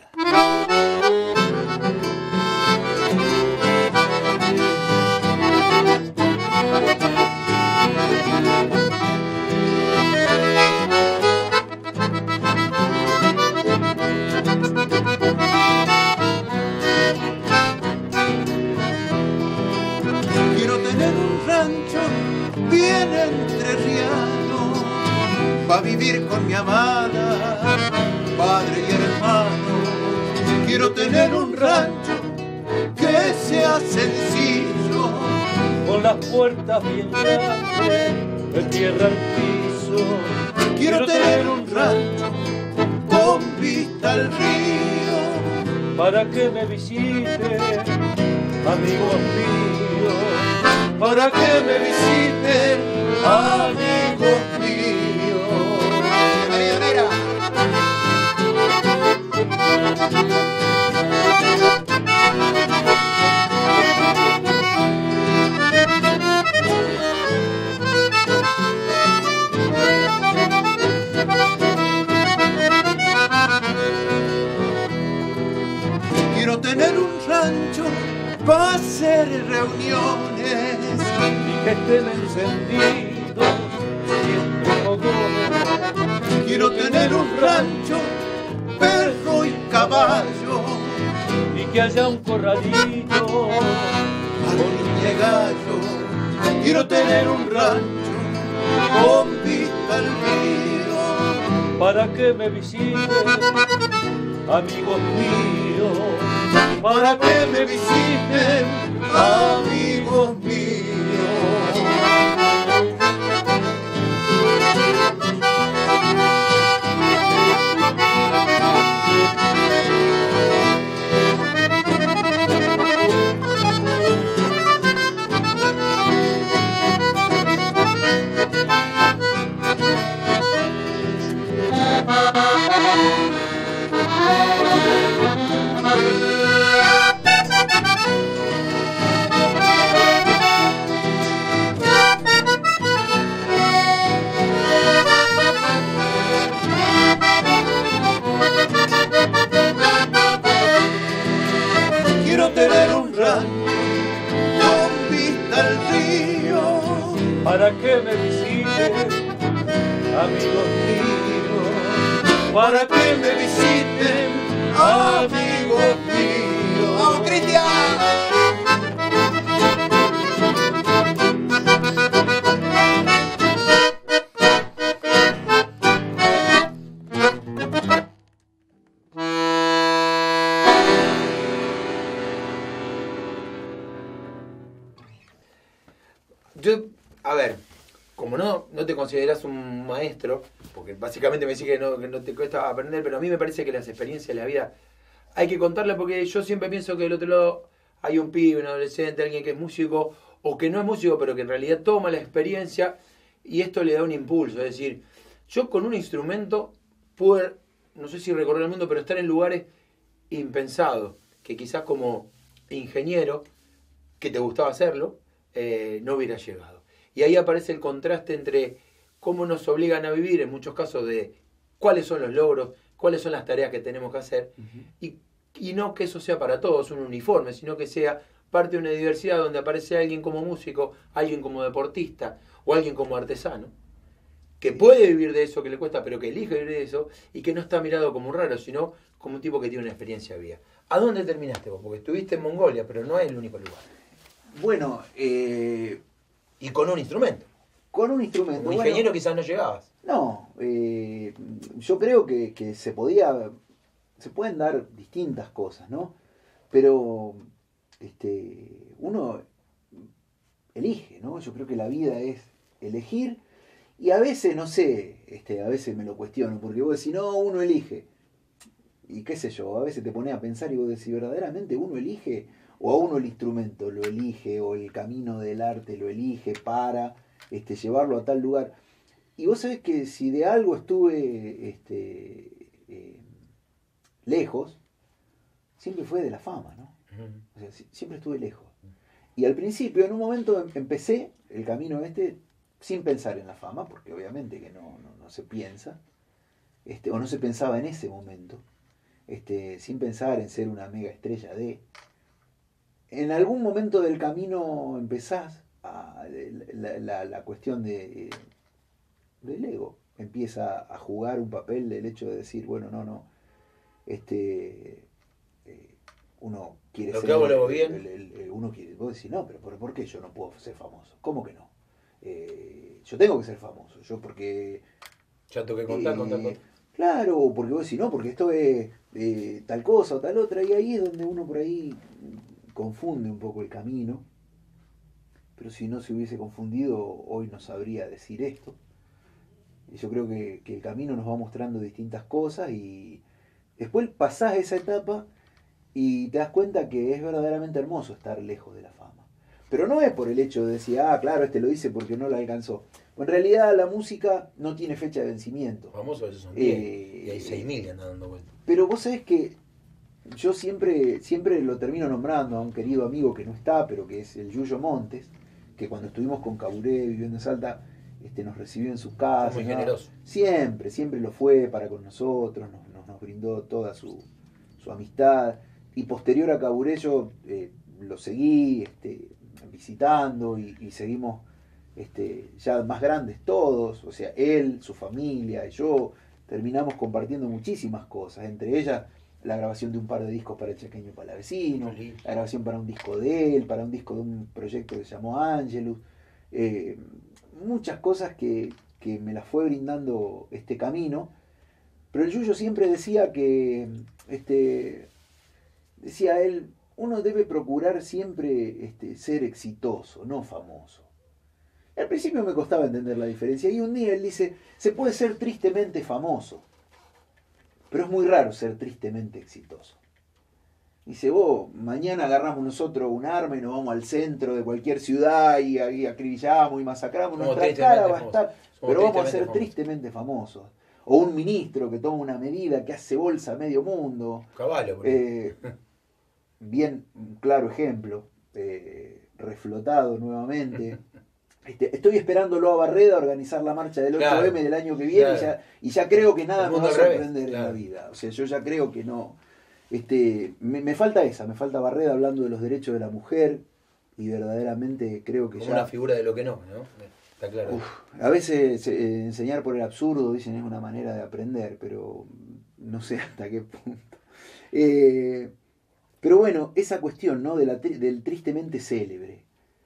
Pa' vivir con mi amada, padre y hermano. Quiero tener un rancho que sea sencillo, con las puertas bien grandes, de tierra al piso. Quiero tener un rancho con vista al río, para que me visite, amigos míos, para que me visiten, amigos míos. Quiero tener un rancho para hacer reuniones y que estén encendidos siempre fogones. Quiero tener un rancho, perro y caballo, y que haya un corralito con de gallo. Quiero tener un rancho con vista al río, para que me visiten, amigos míos, para que me visiten, amigos míos. Quiero tener un rancho con vista al río, para que me visiten, amigos míos, para que me visiten, amigos míos. ¡Vamos, Cristian! Yo, a ver, como no, no te consideras un maestro, porque básicamente me decís que no, que no te cuesta aprender, pero a mí me parece que las experiencias de la vida hay que contarlas, porque yo siempre pienso que del otro lado hay un pibe, un adolescente, alguien que es músico o que no es músico, pero que en realidad toma la experiencia y esto le da un impulso. Es decir, yo con un instrumento puedo, no sé si recorrer el mundo, pero estar en lugares impensados, que quizás como ingeniero, que te gustaba hacerlo, eh, no hubiera llegado. Y ahí aparece el contraste entre cómo nos obligan a vivir, en muchos casos, de cuáles son los logros, cuáles son las tareas que tenemos que hacer, uh-huh. y, y no que eso sea para todos un uniforme, sino que sea parte de una diversidad donde aparece alguien como músico, alguien como deportista o alguien como artesano, que puede vivir de eso, que le cuesta, pero que elige vivir de eso y que no está mirado como un raro, sino como un tipo que tiene una experiencia de vida. ¿A dónde terminaste vos? Porque estuviste en Mongolia, pero no es el único lugar. Bueno, eh... y con un instrumento. Con un instrumento. Como ingeniero bueno, quizás no llegabas. No, eh, yo creo que, que se podía, se pueden dar distintas cosas, ¿no? Pero este, uno elige, ¿no? Yo creo que la vida es elegir y a veces, no sé, este, a veces me lo cuestiono, porque vos decís, no, uno elige. Y qué sé yo, a veces te pones a pensar y vos decís, verdaderamente uno elige o a uno el instrumento lo elige, o el camino del arte lo elige para este, llevarlo a tal lugar. Y vos sabés que si de algo estuve este, eh, lejos, siempre fue de la fama, ¿no? O sea, siempre estuve lejos. Y al principio, en un momento, empecé el camino este sin pensar en la fama, porque obviamente que no, no, no se piensa, este, o no se pensaba en ese momento, este, sin pensar en ser una mega estrella de... En algún momento del camino empezás a la, la, la cuestión de, del ego. Empieza a jugar un papel el hecho de decir, bueno, no, no, este... Eh, uno quiere lo ser... que hago lo hago el, bien. el, el, el, uno quiere, vos decís, no, pero ¿por qué yo no puedo ser famoso? ¿Cómo que no? Eh, yo tengo que ser famoso, yo porque... Ya tengo que contar, eh, contar, contar. Claro, porque vos decís, no, porque esto es eh, tal cosa o tal otra, y ahí es donde uno por ahí confunde un poco el camino. Pero si no se hubiese confundido, hoy no sabría decir esto. Y yo creo que, que el camino nos va mostrando distintas cosas y después pasás esa etapa y te das cuenta que es verdaderamente hermoso estar lejos de la fama. Pero no es por el hecho de decir, ah, claro, este lo dice porque no la alcanzó. En realidad la música no tiene fecha de vencimiento. Famosos a veces son diez, Eh, y hay seis mil que andan dando vueltas. Pero vos sabés que yo siempre, siempre lo termino nombrando a un querido amigo que no está, pero que es el Yuyo Montes, que cuando estuvimos con Caburé viviendo en Salta, este, nos recibió en su casa. Muy ¿no? generoso. Siempre, siempre lo fue para con nosotros, nos, nos, nos brindó toda su, su amistad. Y posterior a Caburé yo eh, lo seguí este, visitando y, y seguimos este, ya más grandes todos, o sea, él, su familia y yo, terminamos compartiendo muchísimas cosas, entre ellas la grabación de un par de discos para el Chaqueño Palavecino, la grabación para un disco de él, para un disco de un proyecto que se llamó Angelus, eh, muchas cosas que, que me las fue brindando este camino, pero el Yuyo siempre decía que, este, decía él, uno debe procurar siempre este, ser exitoso, no famoso. Al principio me costaba entender la diferencia y un día él dice, se puede ser tristemente famoso, pero es muy raro ser tristemente exitoso. Dice, vos, mañana agarramos nosotros un arma y nos vamos al centro de cualquier ciudad y, y acribillamos y masacramos, Somos nuestra cara va a famosos. estar, Somos pero vamos a ser tristemente tristemente famosos. O un ministro que toma una medida que hace bolsa a medio mundo. Caballo, por Eh, bien, un claro ejemplo, eh, reflotado nuevamente. Este, estoy esperándolo a Barreda a organizar la marcha del ocho eme Claro, del año que viene, claro. y, ya, y ya creo que nada El me mundo va a al revés, sorprender claro. en la vida. O sea, yo ya creo que no. Este, me, me falta esa, me falta Barreda hablando de los derechos de la mujer, y verdaderamente creo que Como ya... una figura de lo que no, ¿no? Está claro. Uf, a veces eh, enseñar por el absurdo, dicen, es una manera de aprender, pero no sé hasta qué punto. Eh, pero bueno, esa cuestión, ¿no? De la, del tristemente célebre.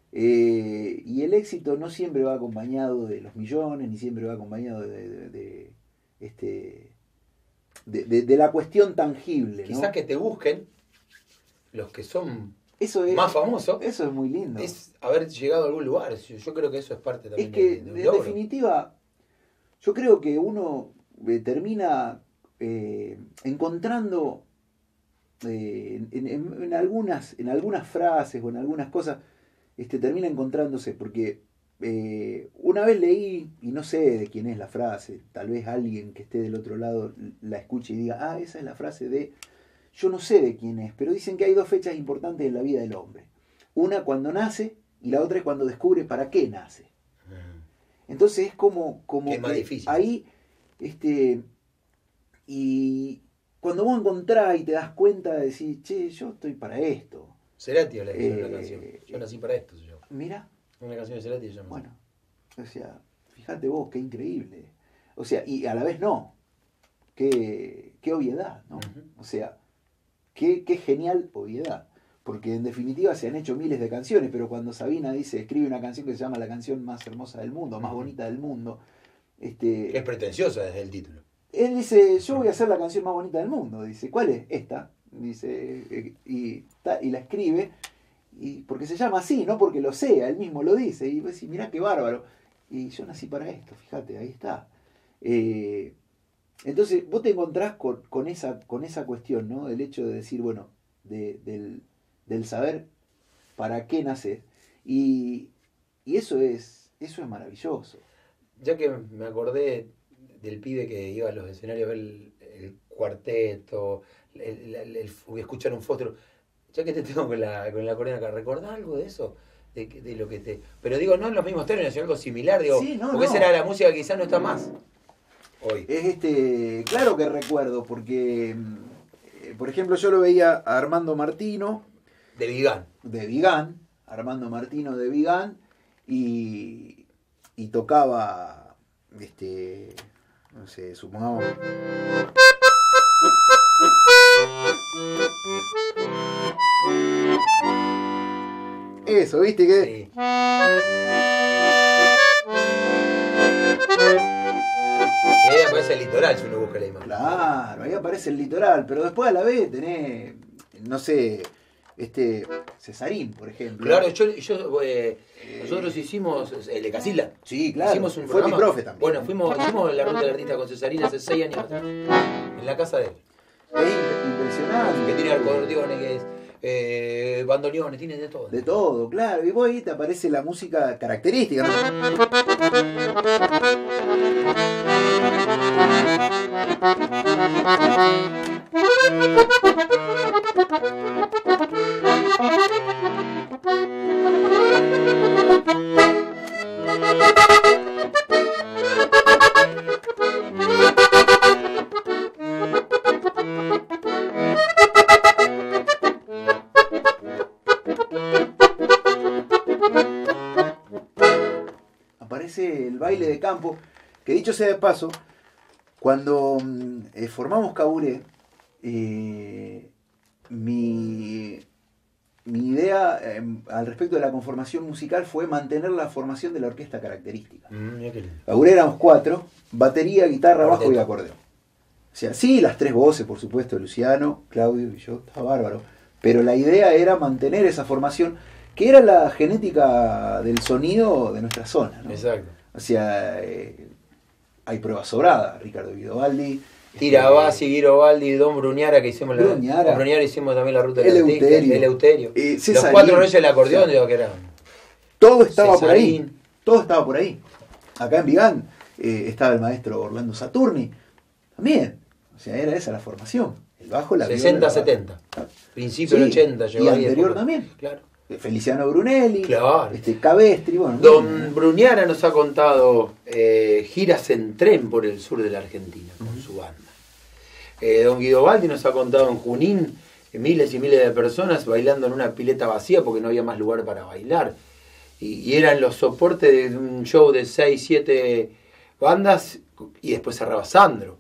Eh, y el éxito no siempre va acompañado de los millones, ni siempre va acompañado de, de, de, este, de, de, de la cuestión tangible, ¿no? Quizás que te busquen los que son eso es, más famosos. Eso es muy lindo. Es haber llegado a algún lugar. Yo, yo creo que eso es parte también Es que, de, de un en logro. definitiva, yo creo que uno eh, termina eh, encontrando eh, en, en, en, algunas, en algunas frases o en algunas cosas, este, termina encontrándose, porque eh, una vez leí, y no sé de quién es la frase, tal vez alguien que esté del otro lado la escuche y diga, ah, esa es la frase de, yo no sé de quién es, pero dicen que hay dos fechas importantes en la vida del hombre. Una cuando nace y la otra es cuando descubre para qué nace. Entonces es como, como que es más que difícil. Ahí, este, y cuando vos encontrás y te das cuenta de decir, che, yo estoy para esto. Cerati la hizo Eh, una canción. Yo nací para esto, se llama. Mira, Una canción de Cerati se llama. bueno, o sea, fíjate vos, qué increíble. O sea, y a la vez no. Qué, qué obviedad, ¿no? Uh-huh. O sea, qué, qué genial obviedad. Porque en definitiva se han hecho miles de canciones, pero cuando Sabina dice, escribe una canción que se llama la canción más hermosa del mundo, más bonita del mundo, este, Que es pretenciosa desde el título. él dice, yo voy a hacer la canción más bonita del mundo. Dice, ¿cuál es? Esta. Dice, eh, y, y la escribe, y porque se llama así, no porque lo sea, él mismo lo dice. Y vos decís, mirá qué bárbaro. Y yo nací para esto, fíjate, ahí está. Eh, entonces, vos te encontrás con, con, esa, con esa cuestión, ¿no? Del hecho de decir, bueno, de, del, del saber para qué naces. Y, y eso es, eso es maravilloso. Ya que me acordé del pibe que iba a los escenarios a ver el, el cuarteto, el, el, el, el, escuchar un fósforo, ya que te tengo con la, con la corona acá, ¿recordás algo de eso? De, de lo que te... Pero digo, no en los mismos términos, sino algo similar, digo, sí, no, porque no. esa era la música que quizás no está más hoy. Es este, claro que recuerdo, porque, eh, por ejemplo, yo lo veía a Armando Martino. De Vigán. De Vigán, Armando Martino de Vigán, y, y tocaba, este, no sé, supongamos... Eso, ¿viste? Que... Sí. Y ahí aparece el litoral si uno busca la imagen. Claro, ahí aparece el litoral, pero después a la vez tenés, no sé, este Cesarín, por ejemplo. Claro, yo, yo eh, nosotros hicimos el de Casilda. Sí, claro. Hicimos un Fue programa. mi profe también. Bueno, fuimos, hicimos la ruta del artista con Cesarín hace seis años atrás, en la casa de él. Es impresionante. Que tiene acordeones, que es eh, bandoneones, tiene de todo. De todo, claro. Y vos ahí te aparece la música característica, ¿no? Aparece el baile de campo, que dicho sea de paso, cuando eh, formamos Caburé, eh, mi, mi idea eh, al respecto de la conformación musical fue mantener la formación de la orquesta característica. Mm, mira qué lindo. Caburé éramos cuatro, batería, guitarra, bajo Cuarteto. y acordeón. O sea, sí, las tres voces, por supuesto, Luciano, Claudio y yo, estaba bárbaro. Pero la idea era mantener esa formación, que era la genética del sonido de nuestra zona, ¿no? Exacto. O sea, eh, hay pruebas sobradas, Ricardo Guidobaldi. Tirabassi, Guiro Baldi, Don Bruniara, que hicimos la Bruniara. con Bruniara hicimos también la ruta del Eleuterio. artista, Eleuterio. Eh, Los Cesarín. cuatro reyes del acordeón, O sea, digo que eran. Todo estaba por ahí. Cesarín. Todo estaba por ahí. Acá en Vigán eh, estaba el maestro Orlando Saturni. También. O sea, era esa la formación. El bajo, la sesenta, viola, la setenta. baja. Principio Sí, del ochenta llegó y ahí anterior después. también. Claro. Feliciano Brunelli, Claro. este, Cabestri, bueno. Don Bruniara nos ha contado eh, giras en tren por el sur de la Argentina con uh-huh. su banda. Eh, don Guido Baldi nos ha contado en Junín eh, miles y miles de personas bailando en una pileta vacía porque no había más lugar para bailar. Y, y eran los soportes de un show de seis, siete bandas y después cerraba Sandro.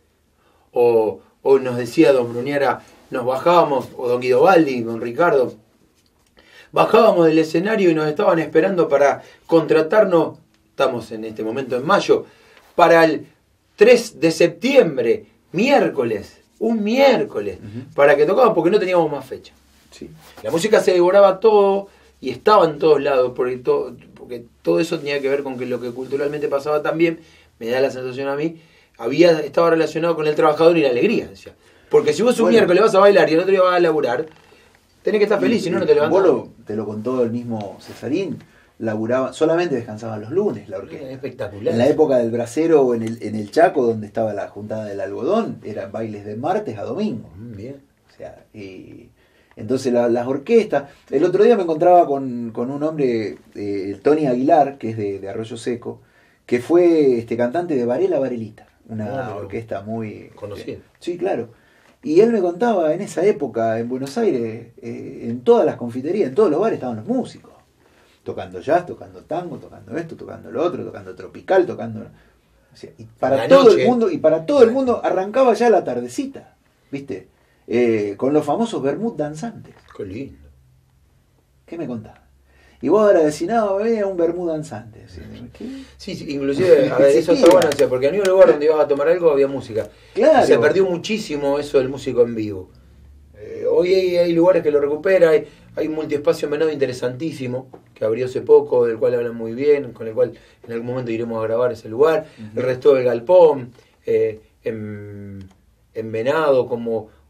O, o nos decía don Bruniara, nos bajábamos, o don Guido Baldi, don Ricardo, bajábamos del escenario y nos estaban esperando para contratarnos, estamos en este momento en mayo, para el tres de septiembre, miércoles, un miércoles, uh-huh. para que tocábamos porque no teníamos más fecha. Sí. La música se devoraba todo y estaba en todos lados, porque todo, porque todo eso tenía que ver con que lo que culturalmente pasaba también, me da la sensación a mí, había estaba relacionado con el trabajador y la alegría. Decía. Porque si vos un bueno, miércoles vas a bailar y el otro día vas a laburar, tenés que estar feliz, y, si no, no te levantás. Vos lo, te lo contó el mismo Cesarín, laburaba, solamente descansaban los lunes la orquesta. Espectacular. En la época del brasero o en el, en el Chaco, donde estaba la juntada del algodón, eran bailes de martes a domingo. Bien. O sea, y entonces la, las orquestas. El otro día me encontraba con, con un hombre, eh, el Tony Aguilar, que es de, de Arroyo Seco, que fue este cantante de Varela Varelita, una oh, orquesta muy conocida. Eh, sí, claro. Y él me contaba, en esa época, en Buenos Aires, eh, en todas las confiterías, en todos los bares estaban los músicos. Tocando jazz, tocando tango, tocando esto, tocando lo otro, tocando tropical, tocando... O sea, y para la todo noche. el mundo, y para todo el mundo arrancaba ya la tardecita, ¿viste? Eh, con los famosos vermut danzantes. Qué lindo. ¿Qué me contás? Y vos ahora decís, no, veía un vermut danzante. ¿Qué? Sí, sí, inclusive, a ver, eso está bueno, o sea, porque en un lugar donde ibas a tomar algo había música. Claro. Y se perdió muchísimo eso del músico en vivo. Eh, hoy hay, hay lugares que lo recuperan, hay, hay un multiespacio Menado interesantísimo, que abrió hace poco, del cual hablan muy bien, con el cual en algún momento iremos a grabar ese lugar. Uh-huh. El resto del Galpón, eh, en, en Venado, como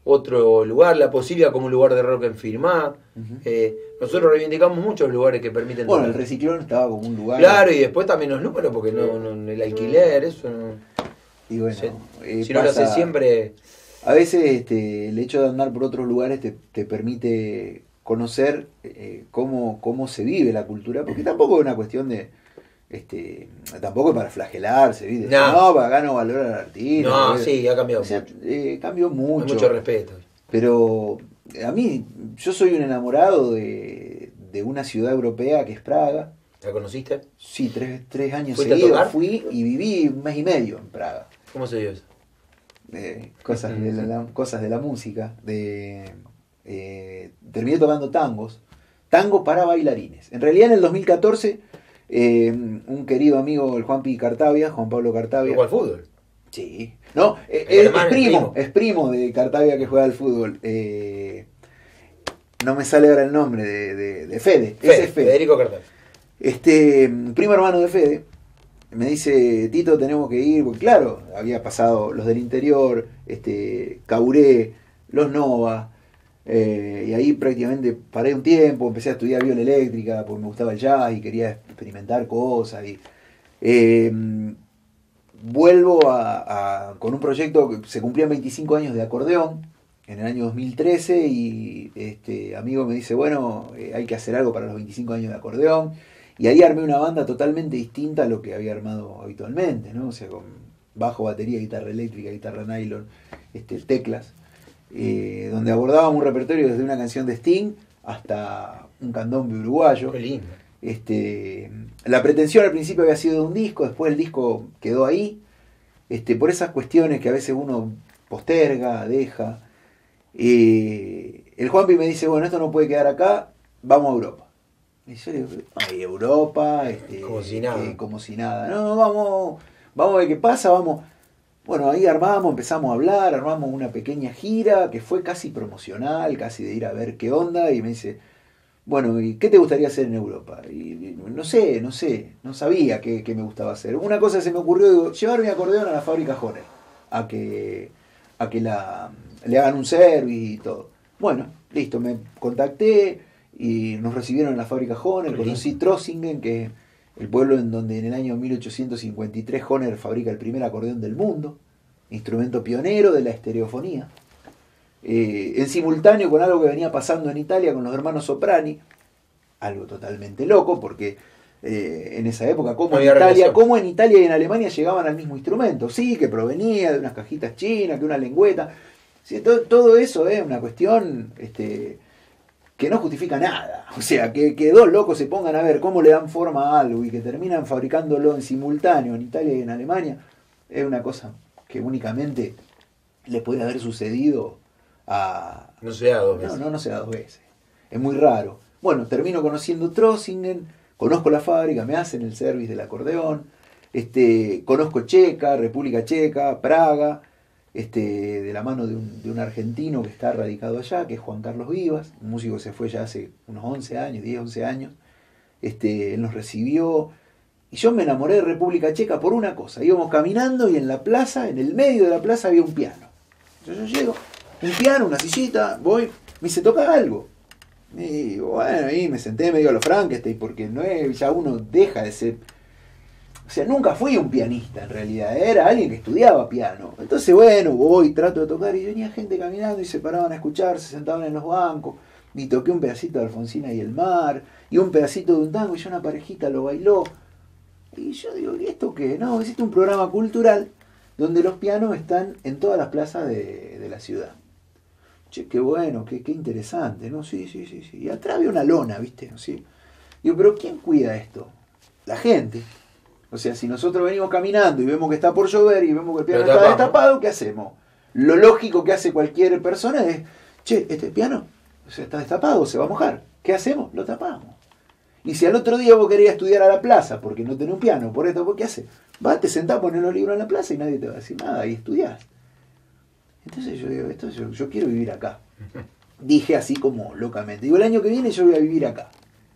otro lugar, la posibilidad como un lugar de rock en Firmá. Uh-huh. Eh, nosotros reivindicamos muchos lugares que permiten... Bueno, tocar. el Reciclón estaba como un lugar... Claro, y después también los números, porque no, no el alquiler, eso no... Y bueno, Se, eh, si no lo pasa- haces siempre... A veces este, el hecho de andar por otros lugares te, te permite conocer eh, cómo, cómo se vive la cultura, porque tampoco es una cuestión de... Este, tampoco es para flagelarse, ¿viste? No. No, para acá no valora al artista. No, ¿viste? sí, ha cambiado O sea, mucho. eh, cambió Hay mucho. mucho respeto. Pero a mí, yo soy un enamorado de, de una ciudad europea que es Praga. ¿La conociste? Sí, tres, tres años ¿Fuiste a seguidos tocar? fui y viví un mes y medio en Praga. ¿Cómo se dio eso? Eh, cosas, de la, la- cosas de la música. De, eh, terminé tocando tangos. Tango para bailarines. En realidad en el dos mil catorce, eh, un querido amigo, el Juanpi Cartavia, Juan Pablo Cartavia. ¿Jugó al fútbol? Sí. No, eh, El es, hermano, es el primo, primo. es primo de Cartavia que juega al fútbol. Eh, no me sale ahora el nombre de, de, de Fede. Fede, Ese es Fede. Federico Cartagena. Este, primo hermano de Fede, me dice, Tito, tenemos que ir, porque claro, había pasado los del interior, este, Caburé, los Nova, eh, y ahí prácticamente paré un tiempo, empecé a estudiar viola eléctrica, porque me gustaba el jazz y quería experimentar cosas, y eh, vuelvo a, a- con un proyecto que se cumplían veinticinco años de acordeón, en el año dos mil trece, y este amigo me dice, bueno, eh, hay que hacer algo para los veinticinco años de acordeón. Y ahí armé una banda totalmente distinta a lo que había armado habitualmente, ¿no? O sea, con bajo, batería, guitarra eléctrica, guitarra nylon, este, teclas, eh, donde abordábamos un repertorio desde una canción de Sting hasta un candombe uruguayo. Qué lindo. Este, la pretensión al principio había sido de un disco, después el disco quedó ahí, este, por esas cuestiones que a veces uno posterga, deja. Eh, el Juanpi me dice, bueno, esto no puede quedar acá, vamos a Europa. Y yo le digo, ay, Europa, este, Como si nada. eh, como si nada. No, vamos, vamos a ver qué pasa, vamos. Bueno, ahí armamos, empezamos a hablar, armamos una pequeña gira que fue casi promocional, casi de ir a ver qué onda, y me dice, bueno, ¿y qué te gustaría hacer en Europa? Y, y no sé, no sé, no sabía qué, qué me gustaba hacer. Una cosa se me ocurrió, digo, llevar mi acordeón a la fábrica Horner, a que, a que la, le hagan un service y todo. Bueno, listo, me contacté y nos recibieron en la fábrica Horner, conocí Trossingen, que es el pueblo en donde en el año mil ochocientos cincuenta y tres Horner fabrica el primer acordeón del mundo, instrumento pionero de la estereofonía. Eh, en simultáneo con algo que venía pasando en Italia con los hermanos Soprani, algo totalmente loco, porque eh, en esa época, como No en había Italia, relación. como en Italia y en Alemania llegaban al mismo instrumento, sí, que provenía de unas cajitas chinas, que una lengüeta, sí, todo, todo eso es una cuestión este, que no justifica nada, o sea, que, que dos locos se pongan a ver cómo le dan forma a algo y que terminan fabricándolo en simultáneo en Italia y en Alemania, es una cosa que únicamente le puede haber sucedido a... No se da dos veces. No, no, no se da dos veces. Es muy raro. Bueno, termino conociendo Trossingen, conozco la fábrica, me hacen el service del acordeón, este, conozco Checa, República Checa, Praga, este, de la mano de un, de un argentino que está radicado allá, que es Juan Carlos Vivas, un músico que se fue ya hace unos once años, diez, once años. Este, él nos recibió, y yo me enamoré de República Checa por una cosa. Íbamos caminando y en la plaza, en el medio de la plaza había un piano. Entonces yo llego, un piano, una sillita, voy, me dice, toca algo. Y digo, bueno, ahí me senté medio a los Frankenstein, porque no es, ya uno deja de ser... O sea, nunca fui un pianista en realidad, era alguien que estudiaba piano. Entonces, bueno, voy, trato de tocar, y venía gente caminando y se paraban a escuchar, se sentaban en los bancos, y toqué un pedacito de Alfonsina y el mar, y un pedacito de un tango, y ya una parejita lo bailó. Y yo digo, ¿y esto qué? No, existe un programa cultural donde los pianos están en todas las plazas de, de la ciudad. Che, qué bueno, qué, qué interesante, ¿no? Sí, sí, sí, sí. Y atrás había una lona, ¿viste? ¿Sí? Digo, pero ¿quién cuida esto? La gente. O sea, si nosotros venimos caminando y vemos que está por llover y vemos que el piano Lo está tapamos. destapado, ¿qué hacemos? Lo lógico que hace cualquier persona es, che, este piano o sea, está destapado, se va a mojar. ¿Qué hacemos? Lo tapamos. Y si al otro día vos querías estudiar a la plaza porque no tenés un piano, por esto, ¿qué haces? Vas, te sentás, pones los libros en la plaza y nadie te va a decir nada y estudiás. Entonces yo digo, esto, yo, yo quiero vivir acá. Dije así como locamente. Digo, el año que viene yo voy a vivir acá.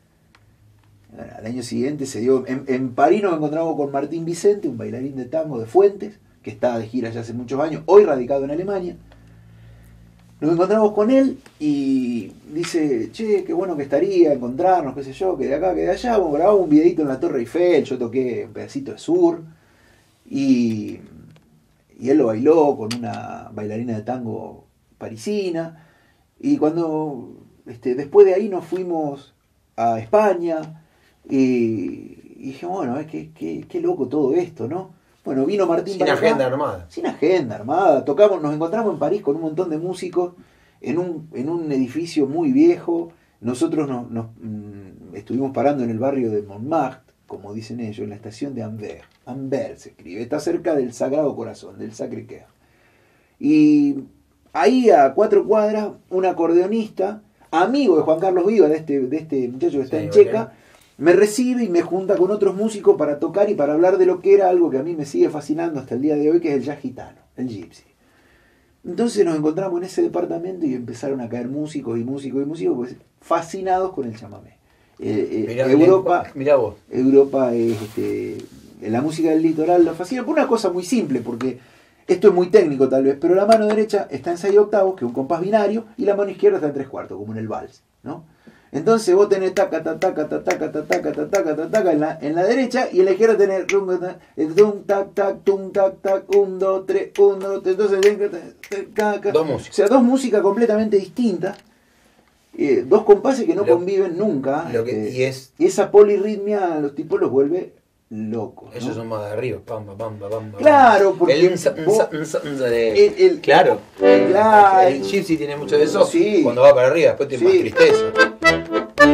Bueno, al año siguiente se dio... En, en París nos encontramos con Martín Vicente, un bailarín de tango de Fuentes, que está de gira ya hace muchos años, hoy radicado en Alemania. nos encontramos con él y dice, che, qué bueno que estaría encontrarnos, qué sé yo, que de acá, que de allá. Bueno, grabamos un videito en la Torre Eiffel, yo toqué un pedacito de Sur y, y él lo bailó con una bailarina de tango parisina. Y cuando este, después de ahí nos fuimos a España y, y dije, bueno, es que qué, qué loco todo esto, ¿no? Bueno, vino Martín Sin para agenda acá, armada. Sin agenda armada. Tocamos, nos encontramos en París con un montón de músicos en un, en un edificio muy viejo. Nosotros nos, nos mmm, estuvimos parando en el barrio de Montmartre, como dicen ellos, en la estación de Anvers. Anvers se escribe, está cerca del Sagrado Corazón, del Sacré-Cœur. Y ahí a cuatro cuadras, un acordeonista, amigo de Juan Carlos Viva, de este, de este muchacho que está Sí, en Checa, okay. me recibe y me junta con otros músicos para tocar y para hablar de lo que era algo que a mí me sigue fascinando hasta el día de hoy, que es el jazz gitano, el gypsy. Entonces nos encontramos en ese departamento y empezaron a caer músicos y músicos y músicos pues, fascinados con el chamamé. Eh, eh, Mirá, Europa, mirá vos. Europa es este, la música del litoral la fascina por una cosa muy simple, porque esto es muy técnico tal vez, pero la mano derecha está en seis octavos, que es un compás binario, y la mano izquierda está en tres cuartos, como en el vals, ¿no? Entonces vos tenés taca, taca, taca, taca, taca, taca, taca, taca, taca en la, en la derecha, y en la izquierda tenés el tum, tac, tac, tum, tac, tac, un, dos, tres, un, dos, tres, entonces Dos músicas. O sea, dos músicas completamente distintas, eh, dos compases que no Lo- conviven nunca, lo que- este, y es- y esa polirritmia a los tipos los vuelve locos, ¿no? Esos son más de arriba. Pam, pam, pam, pam, pam. Claro, porque El nsa, vos- nsa, nsa, nsa de- El- el- claro. Claro. El gypsy tiene mucho de eso. Sí. Cuando va para arriba, después tiene Sí. más tristeza.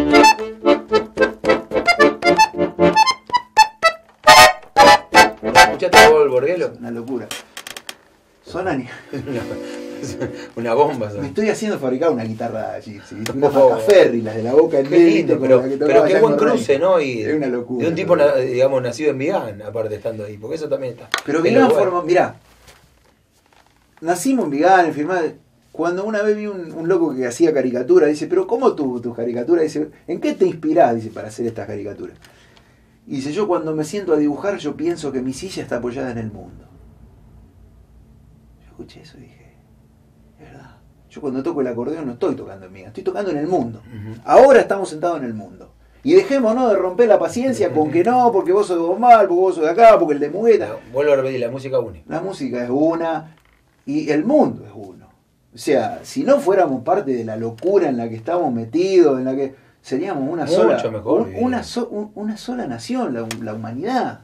¿Escuchaste vos el Borguelo? Una locura. Son años. Una, una bomba. Me son. estoy haciendo fabricar una guitarra gypsy, una Oh. Macaferri, las de la boca en Qué lindo, pero, que pero tocaba qué Django buen cruce, Reinhardt. ¿no? Y Es una locura. de un tipo, ¿no? na- digamos, nacido en Vigán, aparte estando ahí, porque eso también está. Pero en Vigán los lugares. forma, mirá, nacimos en Vigán, en Firmar. Cuando una vez vi un, un loco que hacía caricatura, dice, pero ¿cómo tu, tus caricaturas? Dice, ¿en qué te inspirás? Dice, para hacer estas caricaturas. Y dice, yo cuando me siento a dibujar, yo pienso que mi silla está apoyada en el mundo. Yo escuché eso y dije, es verdad. Yo cuando toco el acordeón no estoy tocando en mí, estoy tocando en el mundo. Ujú. Ahora estamos sentados en el mundo. Y dejémonos de romper la paciencia con que no, porque vos sos de Bombal, porque vos sos de acá, porque el de Mugueta. No, vuelvo a repetir, la música une. La música es una y el mundo es uno. O sea, si no fuéramos parte de la locura en la que estamos metidos, en la que seríamos una Mucho sola mejor un- vivir. una, so- un- una sola nación, la, la humanidad.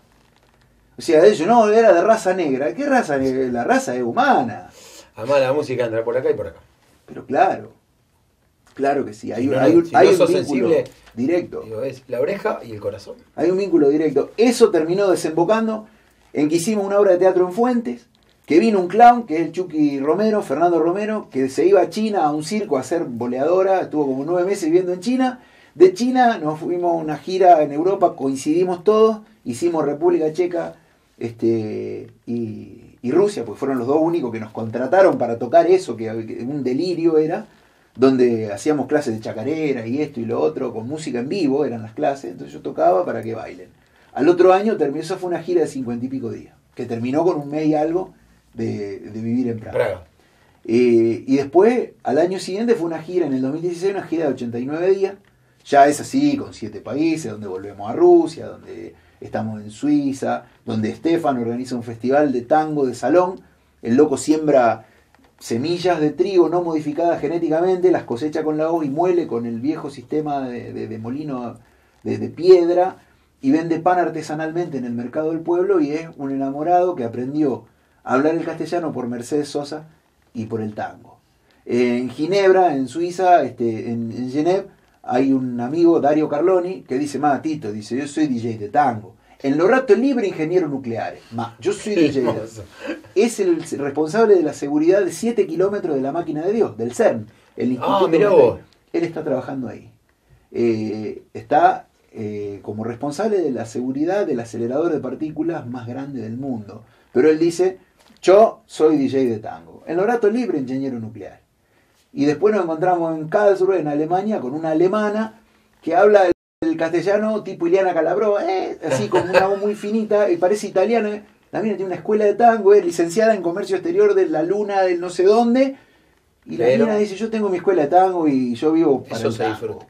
O sea, de ellos no, era de raza negra. ¿Qué raza negra? La raza es humana. Además la música entra por acá y por acá. Pero claro, claro que sí. Hay, Si un- no, hay un, si no hay un sos vínculo sensible, directo. Digo, es la oreja y el corazón. Hay un vínculo directo. Eso terminó desembocando en que hicimos una obra de teatro en Fuentes, que vino un clown, que es el Chucky Romero, Fernando Romero, que se iba a China a un circo a hacer boleadora, estuvo como nueve meses viviendo en China. De China nos fuimos a una gira en Europa, coincidimos todos, hicimos República Checa este, y, y Rusia, pues fueron los dos únicos que nos contrataron para tocar eso, que, que un delirio era, donde hacíamos clases de chacarera y esto y lo otro, con música en vivo eran las clases, entonces yo tocaba para que bailen. Al otro año terminó, eso fue una gira de cincuenta y pico días, que terminó con un mes y algo de, de vivir en Praga. Praga. Eh, y después, al año siguiente, fue una gira en el dos mil dieciséis, una gira de ochenta y nueve días, ya es así, con siete países, donde volvemos a Rusia, donde estamos en Suiza, donde Stefan organiza un festival de tango de salón, el loco siembra semillas de trigo no modificadas genéticamente, las cosecha con la hoz y muele con el viejo sistema de, de, de molino de, de piedra y vende pan artesanalmente en el mercado del pueblo y es un enamorado que aprendió a hablar el castellano por Mercedes Sosa y por el tango. En Ginebra, en Suiza, este, en, en Genève, hay un amigo, Dario Carloni, que dice, ma, Tito, dice, yo soy D J de tango. En los ratos libres, ingeniero nucleares. Ma, yo soy D J de tango. Es el responsable de la seguridad de siete kilómetros de la máquina de Dios, del CERN. El Instituto Ah, mirá Nuclear. vos. Él está trabajando ahí. Eh, está eh, como responsable de la seguridad del acelerador de partículas más grande del mundo. Pero él dice, yo soy D J de tango. En los ratos libres, ingeniero nuclear. Y después nos encontramos en Karlsruhe, en Alemania, con una alemana que habla el, el castellano tipo Ileana Calabró, eh, así como una voz muy finita, y parece italiana. La mina tiene una escuela de tango, es licenciada en comercio exterior de la luna del no sé dónde, Y la Pero- mina dice, yo tengo mi escuela de tango y yo vivo para Eso el se tango. disfruta.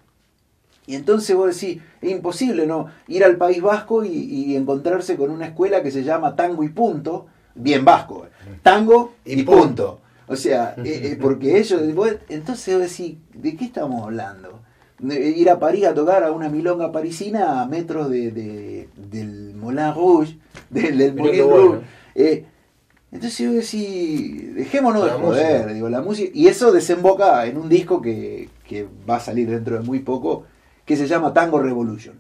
Y entonces vos decís, es imposible no ir al País Vasco y, y encontrarse con una escuela que se llama Tango y Punto, bien vasco, tango y, Y punto. punto. O sea, eh, eh, porque ellos, vos- entonces vos decís, ¿de qué estamos hablando? De ir a París a tocar a una milonga parisina a metros de, de- del Moulin Rouge, del, del Mirá Moulin qué Rouge. bueno. Eh, entonces yo decís, dejémonos de La joder, música. digo, la música. Y eso desemboca en un disco que, que va a salir dentro de muy poco, que se llama Tango Revolution.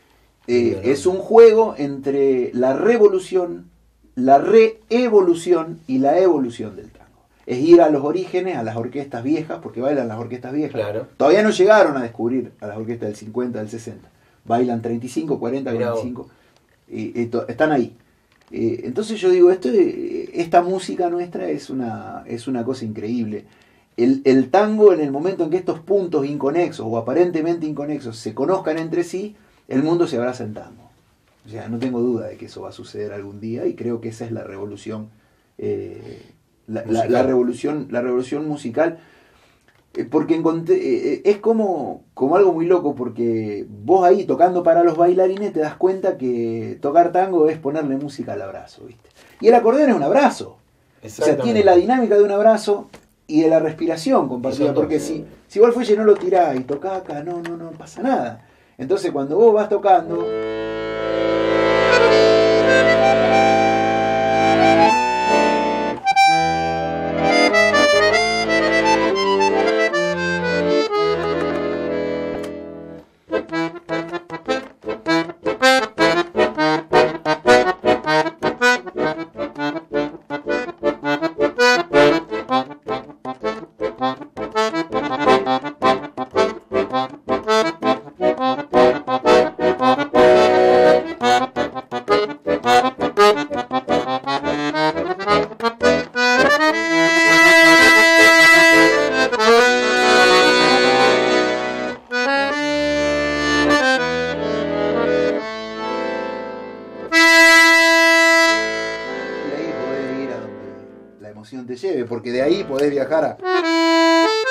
Eh, Bueno. es un juego entre la revolución, la re-evolución y la evolución del tango. Es ir a los orígenes, a las orquestas viejas, porque bailan las orquestas viejas. Claro. Todavía no llegaron a descubrir a las orquestas del cincuenta, del sesenta. Bailan treinta y cinco, cuarenta, Mirá cuarenta y cinco. Y, y to- están ahí. Eh, entonces yo digo, esto, eh, esta música nuestra es una, es una cosa increíble. El, el tango, en el momento en que estos puntos inconexos o aparentemente inconexos se conozcan entre sí, el mundo se abraza en tango. O sea, no tengo duda de que eso va a suceder algún día y creo que esa es la revolución, eh, la, la- Musical. la revolución, la revolución musical. Eh, Porque encontré- eh, eh, es como, como algo muy loco, porque vos ahí tocando para los bailarines te das cuenta que tocar tango es ponerle música al abrazo, ¿viste? Y el acordeón es un abrazo. O sea, tiene la dinámica de un abrazo y de la respiración compartida. son dos. Porque si, si vos al fuelle no lo tirás y tocás acá, no, no, no pasa nada. Entonces cuando vos vas tocando... Y ahí podés ir a donde la emoción te lleve, porque de ahí podés viajar a...